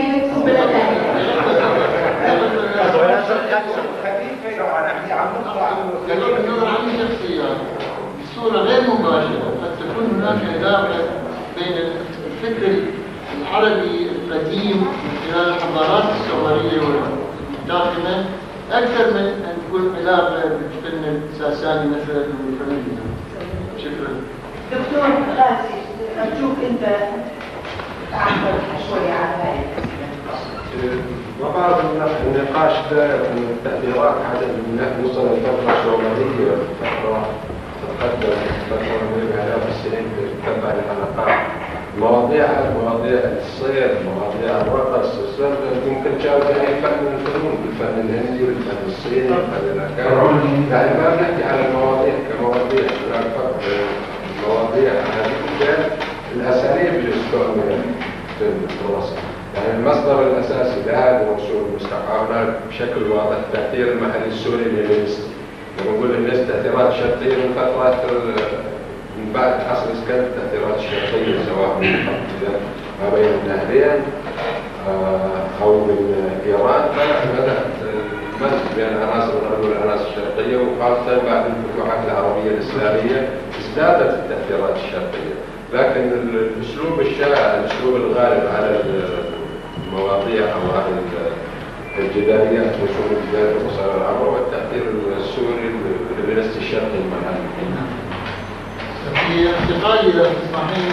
حال شخصيات بصورة غير مباشرة قد تكون هناك علاقة بين الفكر العربي القديم من خلال الحضارات السومرية والمتداخلة أكثر من أن تكون علاقة بالفن الساساني مثلا والفن اليوناني. شكرا. دكتور غازي، أرجوك أنت تعبر شوية عن هذه وبعض النقاش ده من التأثيرات على نوصل للفترة السومرية، فترة تقدم فترة من آلاف السنين تتبع الحلقات، مواضيع الصيد، مواضيع الرقص، يمكن كانوا يعني فن من الفنون، الفن الهندي والفن الصيني والفن الأكاديمي، يعني ما بنحكي على المواضيع كمواضيع، هناك فرق بين المواضيع هذه الأساليب السومرية في الوسط. يعني المصدر الأساسي لهذه منشور المستعمرات بشكل واضح التأثير المحلي السوري للهندستي. لما نقول الهندستي تأثيرات شرقية من فترات من بعد حصر اسكندر التأثيرات الشرقية سواء من ما بين النهرين أو من إيران، فبدأت المزج بين عناصر الغرب والعناصر الشرقية، وخاصة بعد الفتوحات العربية الإسلامية ازدادت التأثيرات الشرقية. لكن الأسلوب الشائع، الأسلوب الغالب على المواضيع أو على الجداريات وشغل الجدارية وصار العمر والتأثير السوري بالهندستي الشرقي المحلي. في اعتقادي إذا تسمحين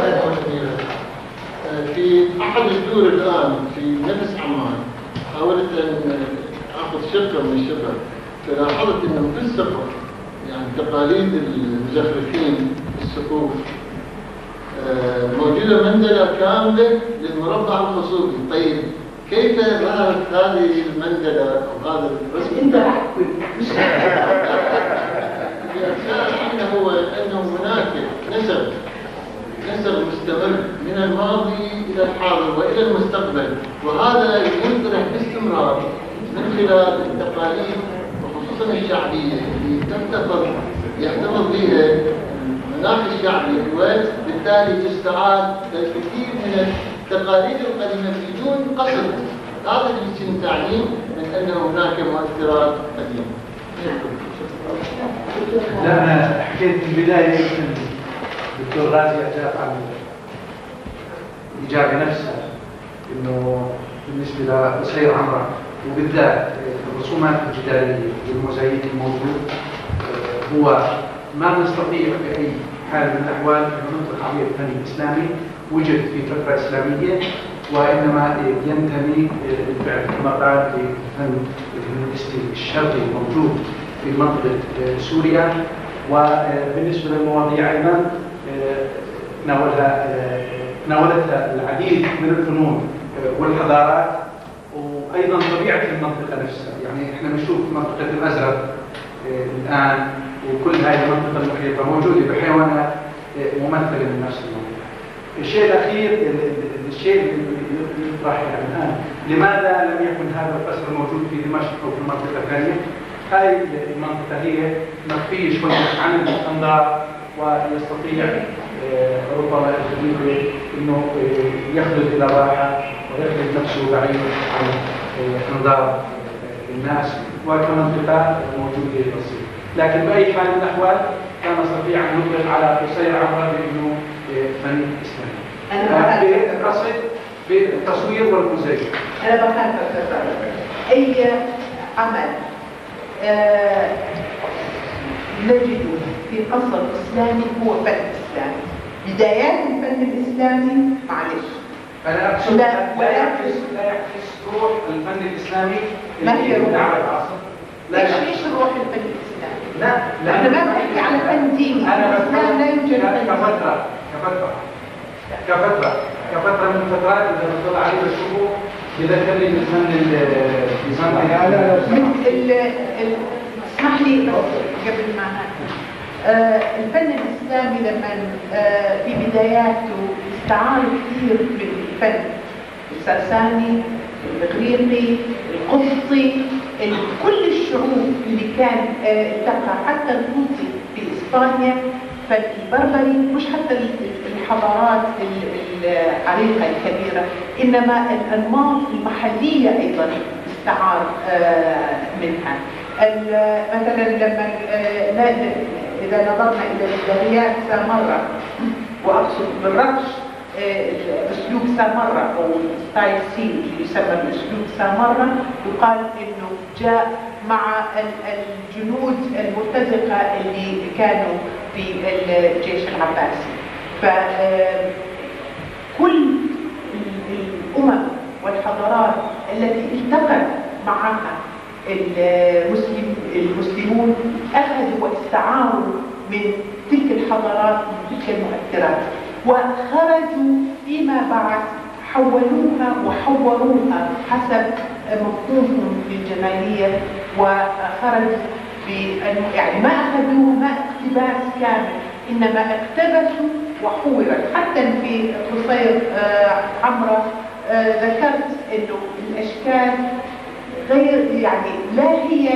في أحد الدور الآن في نفس عمان حاولت أن آخذ شقة من الشبه، فلاحظت أنه في السفر يعني تقاليد المزخرفين السقوف موجودة مندلة كاملة للمربع الخصوصي. طيب كيف ظهرت هذه المندلة أو هذا الرسم؟ أنت أحكي أنه هناك نسب مستمر من الماضي إلى الحاضر وإلى المستقبل، وهذا ينطرح باستمرار من خلال التقاليد وخصوصا الشعبية اللي يحتفظ بها المناخ الشعبي في الوقت، بالتالي تستعاد الكثير من التقاليد القديمة بدون قصد. هذا يمكن تعليم من أن هناك مؤثرات قديمة. لا أنا حكيت في البداية يمكن الدكتور غازي أجاب عن الإجابة نفسها، إنه بالنسبة لقصير عمرة وبالذات الرسومات الجدارية والموزايك الموجود هو ما نستطيع بأي حال من الأحوال أن نطلق عليه الفن الإسلامي وجد في فترة إسلامية، وإنما ينتمي بالفعل كما قال للفن الهندستي الشرقي الموجود في منطقة سوريا. وبالنسبة للمواضيع أيضا ناولتها العديد من الفنون والحضارات، وأيضا طبيعة المنطقة نفسها. يعني إحنا بنشوف منطقة الأزرق الآن وكل هذه المنطقة المحيطة موجودة بحيوانات ممثلة من نفس المنطقة. الشيء الأخير، الشيء اللي يطرح يعني الآن، لماذا لم يكن هذا القصر موجود في دمشق أو في منطقة ثانية؟ هاي المنطقة هي مخفية شوية عن الأنظار، ويستطيع ربما الخليفة إنه يخلد إلى راحة ويخلد نفسه بعيد عن أنظار الناس، وكمنطقة موجودة بسيطة. لكن بأي حال من الأحوال لا نستطيع أن نطلق على قصير عمرة بأنه فن إسلامي. بالقصد بالتصوير والموزايك. أنا بخاف أي عمل نجده في قصر إسلامي هو فن إسلامي. بدايات الفن الإسلامي معلش أنا أقصد لا يعكس روح الفن الإسلامي. ما هي روح العصر؟ إيش الروح الفن الإسلامي؟ لا أنا ما بحكي على فن ديني. أنا الإسلام لا يوجد كفترة من الفترات إذا نطلع عليه بشوفه يذكرني بالفن اسمح لي قبل ما الفن الإسلامي لما في بداياته استعار كثير من الفن الساساني، الإغريقي، القبطي، كل الشعوب اللي كان تقع، حتى الروسي في إسبانيا، فالبربري، مش حتى الحضارات العريقة الكبيرة، إنما الأنماط المحلية أيضا استعار منها. مثلا لما إذا نظرنا إلى الجداريات سامرة، وأقصد بالرقص أسلوب سامرة أو ستايل سي اللي يسمى بأسلوب سامرة، يقال إنه جاء مع الجنود المرتزقة اللي كانوا في الجيش العباسي. فكل الأمم والحضارات التي التقت معها المسلمون أخذوا واستعاروا من تلك الحضارات من تلك المؤثرات، وخرجوا فيما بعد حولوها وحوروها حسب مفهومهم للجمالية، وخرجوا بأنه يعني ما أخذوها ما اقتباس كامل، إنما اقتبسوا وحورت. حتى في قصير عمرة ذكرت انه الاشكال غير يعني لا هي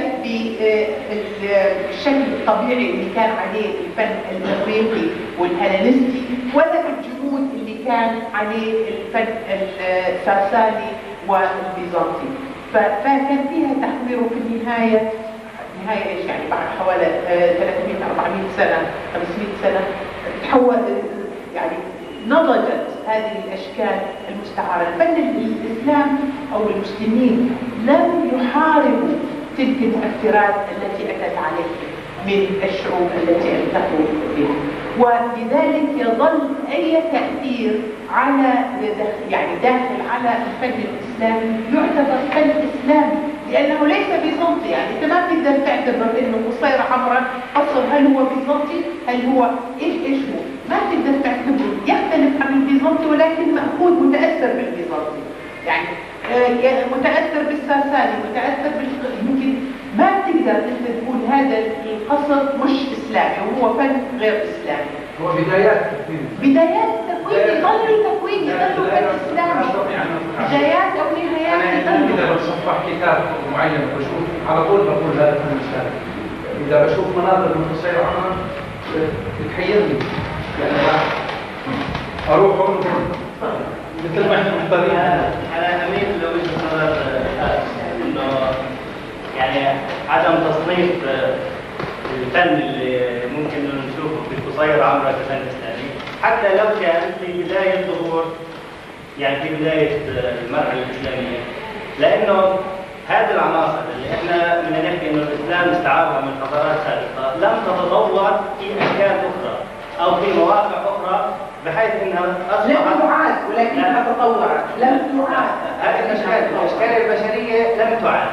بالشكل الطبيعي اللي كان عليه الفن الاغريقي والهلينستي ولا بالجمود اللي كان عليه الفن الساساني والبيزنطي. فكان فيها تحوير في النهايه ايش يعني بعد حوالي 300 400 سنه 500 سنه تحول يعني نضجت هذه الاشكال المستعاره. الفن الاسلام او المسلمين لم يحاربوا تلك المؤثرات التي اتت عليه من الشعوب التي التقوا بها، ولذلك يظل اي تاثير على يعني داخل على الفن الاسلامي يعتبر فن اسلامي لانه ليس بيزنطي. يعني انت ما تقدر تعتبر انه قصير عمرا اصلا هل هو بيزنطي هل هو ايش هو، ما تقدر تعتبره يختلف عن البيزنطي ولكن مأخوذ متاثر بالبيزنطي، يعني متاثر بالساساني متاثر يمكن ما تقدر انت تقول هذا القصر مش اسلامي وهو فن غير اسلامي. هو بدايات تكوين يظل تكوين يظل فن اسلامي بدايات او نهايات. انا اذا بتصفح كتاب معين بشوف على طول بقول هذا فن اسلامي. اذا بشوف مناظر من قصير عمر بتحيرني يعني اروح اقول مثل ما احنا محتارين. انا اميل لوجهه نظر انه يعني عدم تصنيف الفن اللي ممكن نشوفه في قصير عمره كفن اسلامي حتى لو كان في بدايه ظهور يعني في بدايه المرحله الاسلاميه، لانه هذه العناصر اللي احنا بدنا نحكي انه الاسلام استعارها من حضارات سابقه لم تتطور في اشكال اخرى او في مواقع اخرى بحيث انها اصبحت لم تعاد ولكنها تطورت. لم تعاد هذه الاشكال البشريه لم تعاد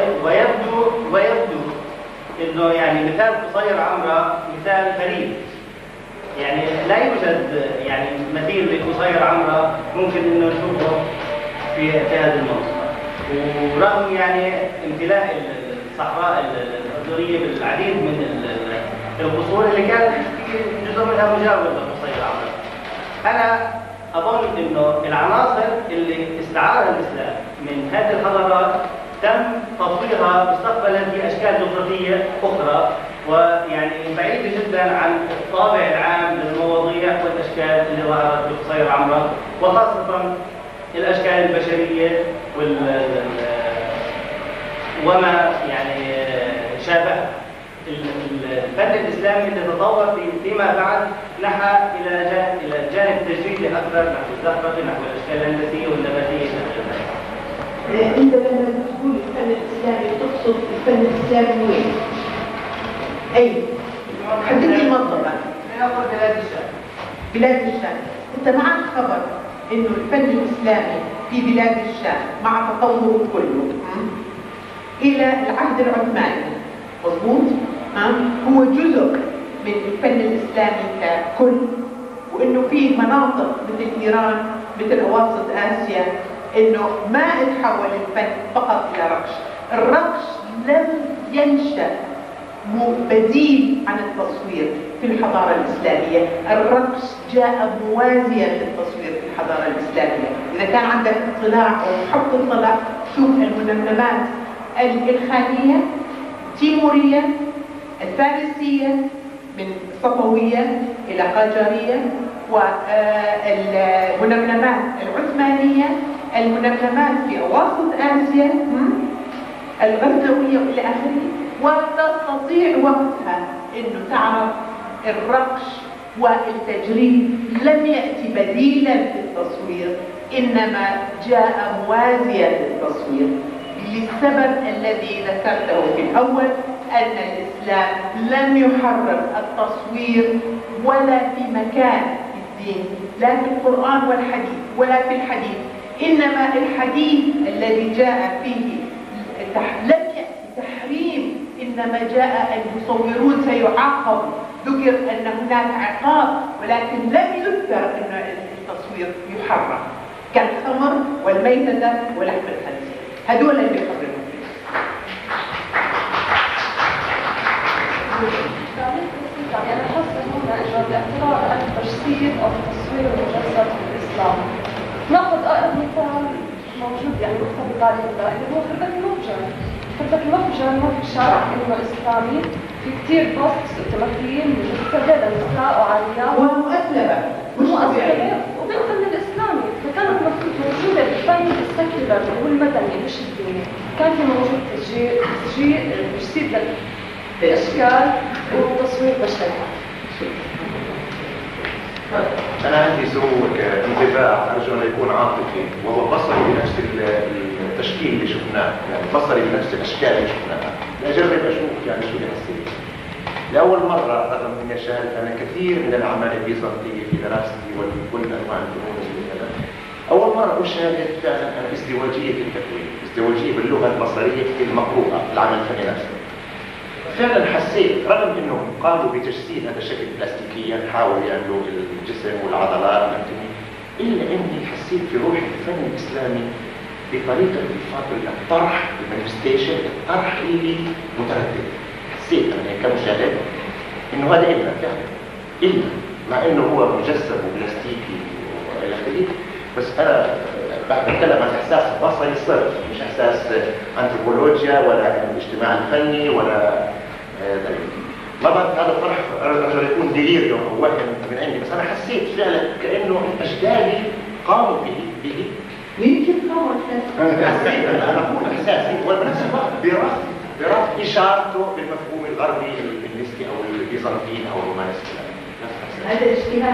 ويبدو انه يعني مثال قصير عمره مثال فريد، يعني لا يوجد يعني مثيل لقصير عمره ممكن انه نشوفه في هذه المنطقه، ورغم يعني امتلاء الصحراء الاردنيه بالعديد من القصور اللي كانت جزء منها مجاور لقصير عمره. انا اظن انه العناصر اللي استعارها الاسلام من هذه الحضارات تم تطويرها مستقبلا في اشكال جغرافيه اخرى ويعني بعيده جدا عن الطابع العام للمواضيع والاشكال اللي ظهرت بقصير عمره، وخاصه الاشكال البشريه وما يعني شابه. الفن الاسلامي اللي تطور فيما بعد نحى الى الجانب التجريدي اكثر نحو الزخرفه نحو الاشكال الهندسيه والنباتيه. انت لما تقول الفن الاسلامي تقصد الفن الاسلامي وين؟ اي حدد لي المنطقه. نقول بلاد الشام. بلاد الشام، انت معك خبر انه الفن الاسلامي في بلاد الشام مع تطوره كله الى العهد العثماني مضبوط؟ هو جزء من الفن الاسلامي ككل، وانه في مناطق مثل ايران مثل اواسط اسيا انه ما اتحول الفن فقط الى رقص. الرقص لم ينشأ بديل عن التصوير في الحضارة الإسلامية، الرقص جاء موازيا للتصوير في الحضارة الإسلامية. إذا كان عندك اطلاع أو حب اطلاع شوف المنمنمات الخانية التيمورية الفارسية من صفوية إلى قاجارية، والمنمنمات العثمانية، المنمنمات في أواسط آسيا الغزنوية إلى آخره، وتستطيع وقتها أنه تعرف الرقص والتجريد لم يأتي بديلا للتصوير إنما جاء موازيا للتصوير، للسبب الذي ذكرته في الأول أن الإسلام لم يحرم التصوير ولا في مكان في الدين، لا في القرآن والحديث ولا في الحديث، إنما الحديث الذي جاء فيه لم يأتي تحريم، إنما جاء المصورون سيعاقبوا، ذكر أن هناك عقاب ولكن لم يذكر أن التصوير يحرم كالخمر والميتة ولحم الخنزير، هذول اللي يحرمون. يعني نحس هنا انه الاعتراض على التجسيد او التصوير المجسد في الاسلام. ناخذ اقرب مثال موجود يعني مرتبط عليه اللي هو خردة المفجر. خردة المفجر ما في شارع انه اسلامي، في كثير بوستس وتماثيل مجسدة لنساء وعاليات ومؤثرة ومؤثرة وبنت من الاسلامي، فكان المفروض موجودة بالفن السكيولر والمدني مش الديني، كان في موجود تجسيد للاشكال وتصوير بشري. أنا عندي سوء انطباع أرجو أن يكون عاطفي، وهو بصري بنفس التشكيل اللي شفناه، يعني بصري بنفس الأشكال اللي شفناها. أجرب أشوف يعني شو اللي حسيت. لأول مرة رغم إني أشارك أنا كثير من الأعمال البيزنطية في دراستي وكل أنواع الفنون والفنون، أول مرة أشاهد فعلا أنا ازدواجية في التكوين، ازدواجية باللغة البصرية المقروءة العمل الفني نفسه. فعلا حسيت رغم انهم قاموا بتجسيد هذا الشكل بلاستيكيا، حاولوا يعملوا الجسم والعضلات والاناتومي، الا اني حسيت في روح الفن الاسلامي بطريقه الطرح، المانيفستيشن، الطرح اللي متردد. حسيت انا كمشاهد انه هذا إلا فعلا إلا، مع انه هو مجسم وبلاستيكي والى اخره، بس انا بتكلم عن احساس بصري صرف، مش احساس انثروبولوجيا ولا الاجتماع الفني ولا ما بعرف هذا الطرح رجل يكون ديليريوم او وهم من عندي، بس انا حسيت فعلا كانه اجدادي قاموا به يمكن قاموا حسيت انا اقول احساسي وبنفس الوقت برفض اشارته بالمفهوم الغربي الهندسي او البيزنطي او الرومانسي. هذا اجتهاد.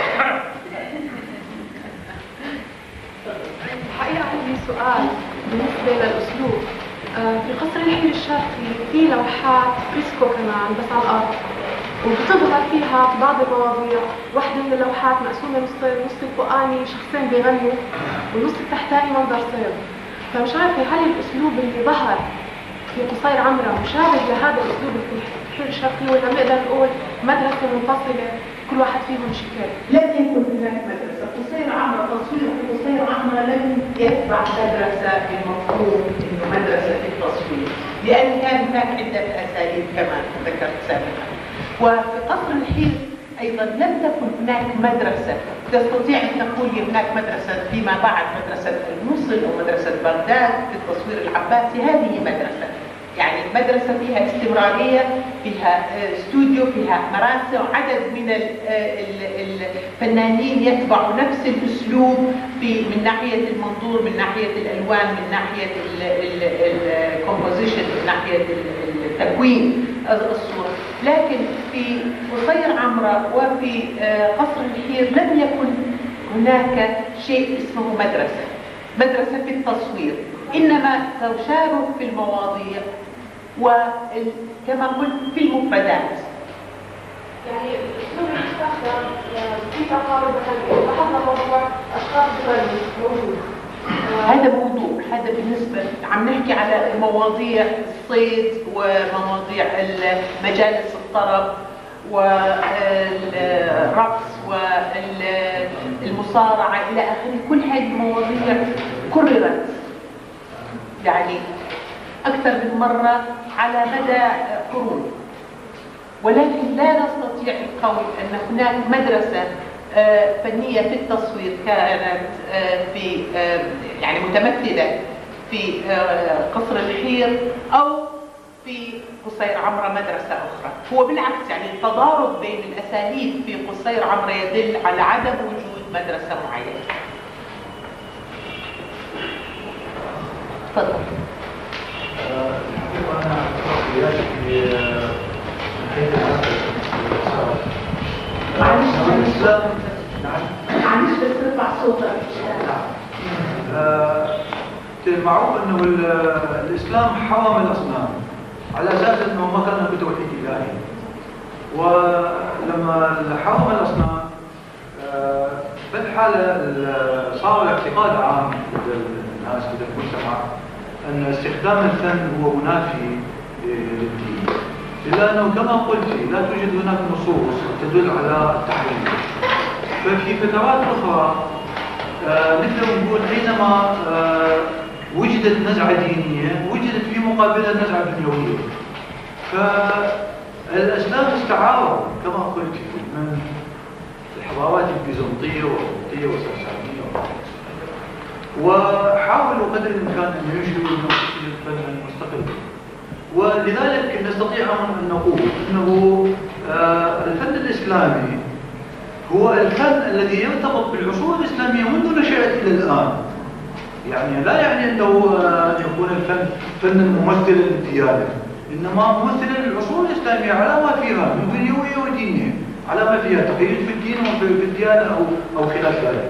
الحقيقة عندي سؤال بالنسبة للأسلوب. في قصر الحيل الشرقي في لوحات فريسكو كمان بس على الأرض، وبتظهر فيها في بعض المواضيع واحدة من اللوحات مقسومة نصين، النص الفوقاني شخصين بيغنوا والنص التحتاني منظر صيد. فمش عارفة هل الأسلوب اللي ظهر في قصير عمرة مشابه لهذا الأسلوب في الحيل الشرقي، ولا بنقدر نقول مدرسة منفصلة كل واحد فيهم شكل؟ لم يكن هناك مدرسة. قصير عمرة، تصوير في قصير عمرة لم يتبع مدرسة بالمفهوم انه مدرسة في التصوير، لأن كان هناك عدة أساليب كما ذكرت سابقا. وفي قصر الحيل أيضا لم تكن هناك مدرسة تستطيع أن تقول هناك مدرسة فيما بعد مدرسة الموصل أو مدرسة بغداد في التصوير العباسي. هذه مدرسة، يعني مدرسة فيها استمرارية، فيها استوديو، فيها مراسم، عدد من الفنانين يتبعوا نفس الأسلوب من ناحية المنظور، من ناحية الألوان، من ناحية الكومبوزيشن، من ناحية التكوين الصورة. لكن في قصير عمرة وفي قصر الحير لم يكن هناك شيء اسمه مدرسة في التصوير، إنما تشارك في المواضيع وكما قلت في المفردات. يعني الأسلوب اللي استخدم في تقارب مثلا لاحظنا موضوع أشخاص بغني موجود. هذا موضوع، هذا بالنسبة عم نحكي على مواضيع الصيد ومواضيع مجالس الطرب والرقص والمصارعة إلى آخره. كل هذه المواضيع كررت يعني أكثر من مرة على مدى قرون، ولكن لا نستطيع القول أن هناك مدرسة فنية في التصوير كانت في يعني متمثلة في قصر الحير أو في قصير عمرة مدرسة أخرى. هو بالعكس، يعني التضارب بين الأساليب في قصير عمرة يدل على عدم وجود مدرسة معينة. تفضل. معلش بس ترفع صوتك. المعروف انه الاسلام حرم الاصنام على اساس انه ما كان له توحيد الهي، ولما حرم الاصنام في الحاله صار الاعتقاد عام لدى الناس لدى المجتمع ان استخدام الفن هو منافي للدين، إلا أنه كما قلت لا توجد هناك نصوص تدل على التحريم. ففي فترات أخرى نقدر نقول حينما وجدت نزعة دينية وجدت في مقابلها نزعة دنيوية، فالأسلاف استعاروا كما قلت من الحضارات البيزنطية والقبطية والساسانية وحاولوا قدر الإمكان أن ينشئوا نوعية الفن المستقل. ولذلك نستطيع أن نقول أنه الفن الإسلامي هو الفن الذي يرتبط بالعصور الإسلامية منذ نشأت إلى الآن. يعني لا يعني أنه يكون الفن فنا ممثلا للديانة، إنما ممثلا للعصور الإسلامية على ما فيها من دنيوية ودينية، على ما فيها تقييد في الدين وفي الديانة أو خلاف ذلك.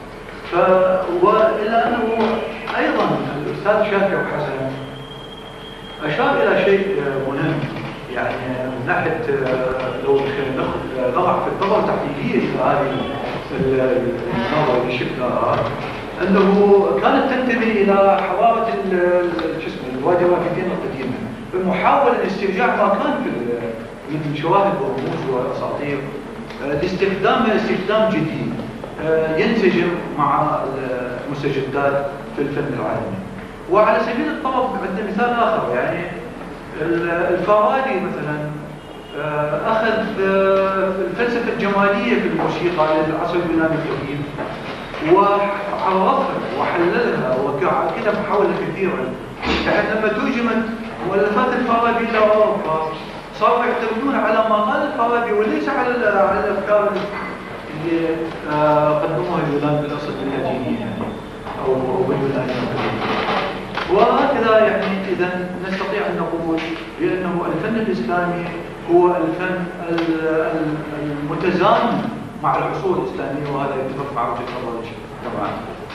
وإلا أنه أيضا الأستاذ شافعي وحسن أشار إلى شيء مهم، يعني من ناحية لو نضع في النظر تحليلية لهذه النظرة اللي شفناها، أنه كانت تنتمي إلى حضارة الوادي الوافدين القديمة، بمحاولة لاسترجاع ما كان من شواهد ورموز وأساطير لاستخدام جديد ينسجم مع المستجدات في الفن العالمي. وعلى سبيل الطرف عندنا مثال آخر، يعني الفارابي مثلا أخذ الفلسفة الجمالية في الموسيقى للعصر اليوناني القديم وعرفها وحللها وكتب حولها كثيرا، بحيث لما ترجمت مؤلفات الفارابي إلى أوروبا صاروا يعتمدون على ما قال الفارابي وليس على الأفكار اللي قدموها اليونان بالأصل اللاتيني يعني أو باليوناني. وهكذا يعني إذا نستطيع أن نقول بأنه الفن الإسلامي هو الفن المتزامن مع العصور الإسلامية، وهذا يتفق مع وجهة نظر الشيخ طبعا.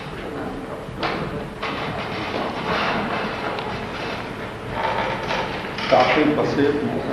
تعقيب بسيط.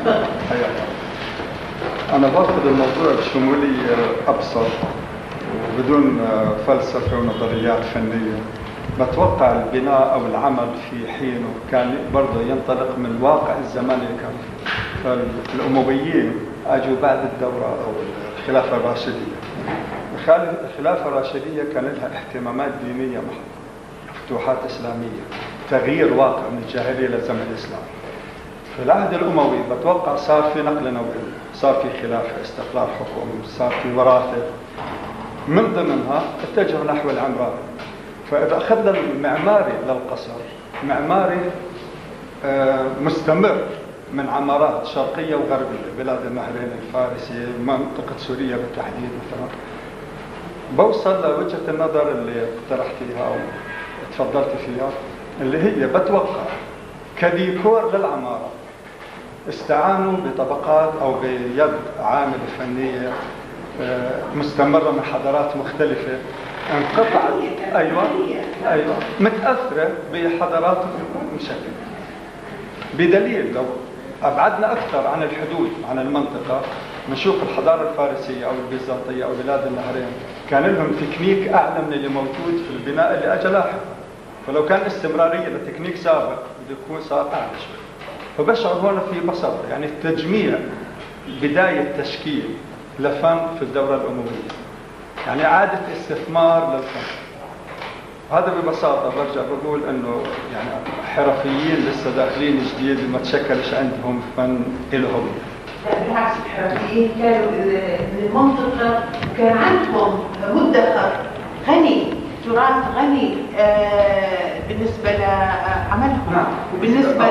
أنا باخذ الموضوع بشمولي أبسط وبدون فلسفة ونظريات فنية. بتوقع البناء أو العمل في حينه كان برضه ينطلق من الواقع الزماني اللي كان فيه. فالأمويين أجوا بعد الدورة أو الخلافة الراشدية. الخلافة الراشدية كان لها اهتمامات دينية محضة، فتوحات إسلامية، تغيير واقع من الجاهلية للزمن الإسلامي. في العهد الأموي بتوقع صار في نقل نوعي، صار في خلافة، استقلال حكم، صار في وراثة، من ضمنها اتجه نحو العمراني. فإذا أخذنا المعماري للقصر، معماري مستمر من عمارات شرقية وغربية، بلاد النهرين الفارسي، منطقة سوريا بالتحديد مثلا. بوصل لوجهة النظر اللي اقترحتيها أو تفضلت فيها، اللي هي بتوقع كديكور للعمارة استعانوا بطبقات أو بيد عاملة فنية مستمرة من حضارات مختلفة انقطعت، أيوة متأثرة بحضارات مشكلة. بدليل لو أبعدنا أكثر عن الحدود عن المنطقة نشوف الحضارة الفارسية أو البيزنطية أو بلاد النهرين كان لهم تكنيك أعلى من اللي موجود في البناء اللي أجى لاحق. فلو كان استمرارية لتكنيك سابق بده يكون صار أعلى شوي. فبشعر هنا في بساطة يعني التجميع بداية تشكيل لفن في الدورة الأموية، يعني إعادة استثمار للفن. هذا ببساطة برجع بقول أنه يعني حرفيين لسه داخلين جديد ما تشكلش عندهم فن إلهم. بالعكس الحرفيين كانوا المنطقة كان عندهم مدخر غني، تراث غني بالنسبة لعملهم. وبالنسبة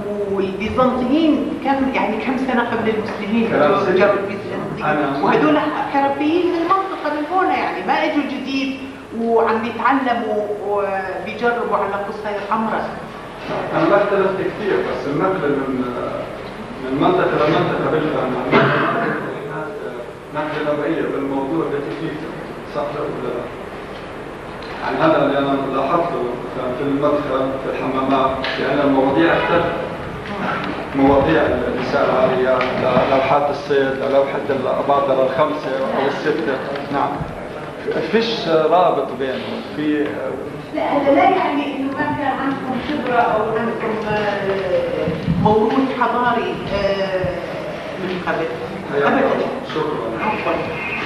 والبيزنطيين كم سنة قبل المسلمين جابوا البيزنطيين، وهذول حرفيين من المنطقة من هنا، يعني ما اجوا جديد وعم يتعلموا وبيجربوا على قصير عمرة. أنا ما اختلفت كثير، بس النقل من منطقة لمنطقة بالفعل نقل نوعية بالموضوع بتكليفه، صح ولا لا؟ عن هذا اللي أنا لاحظته في المدخل في الحمامات، لأن المواضيع اختلفت. مواضيع النساء العاريات، لوحات الصيد، لوحة الأباطرة الخمسة أو الستة، نعم. فيش رابط بينهم في لا هذا لا يعني انه ما كان عندكم خبره او عندكم موروث حضاري من قبل ابدا. شكرا.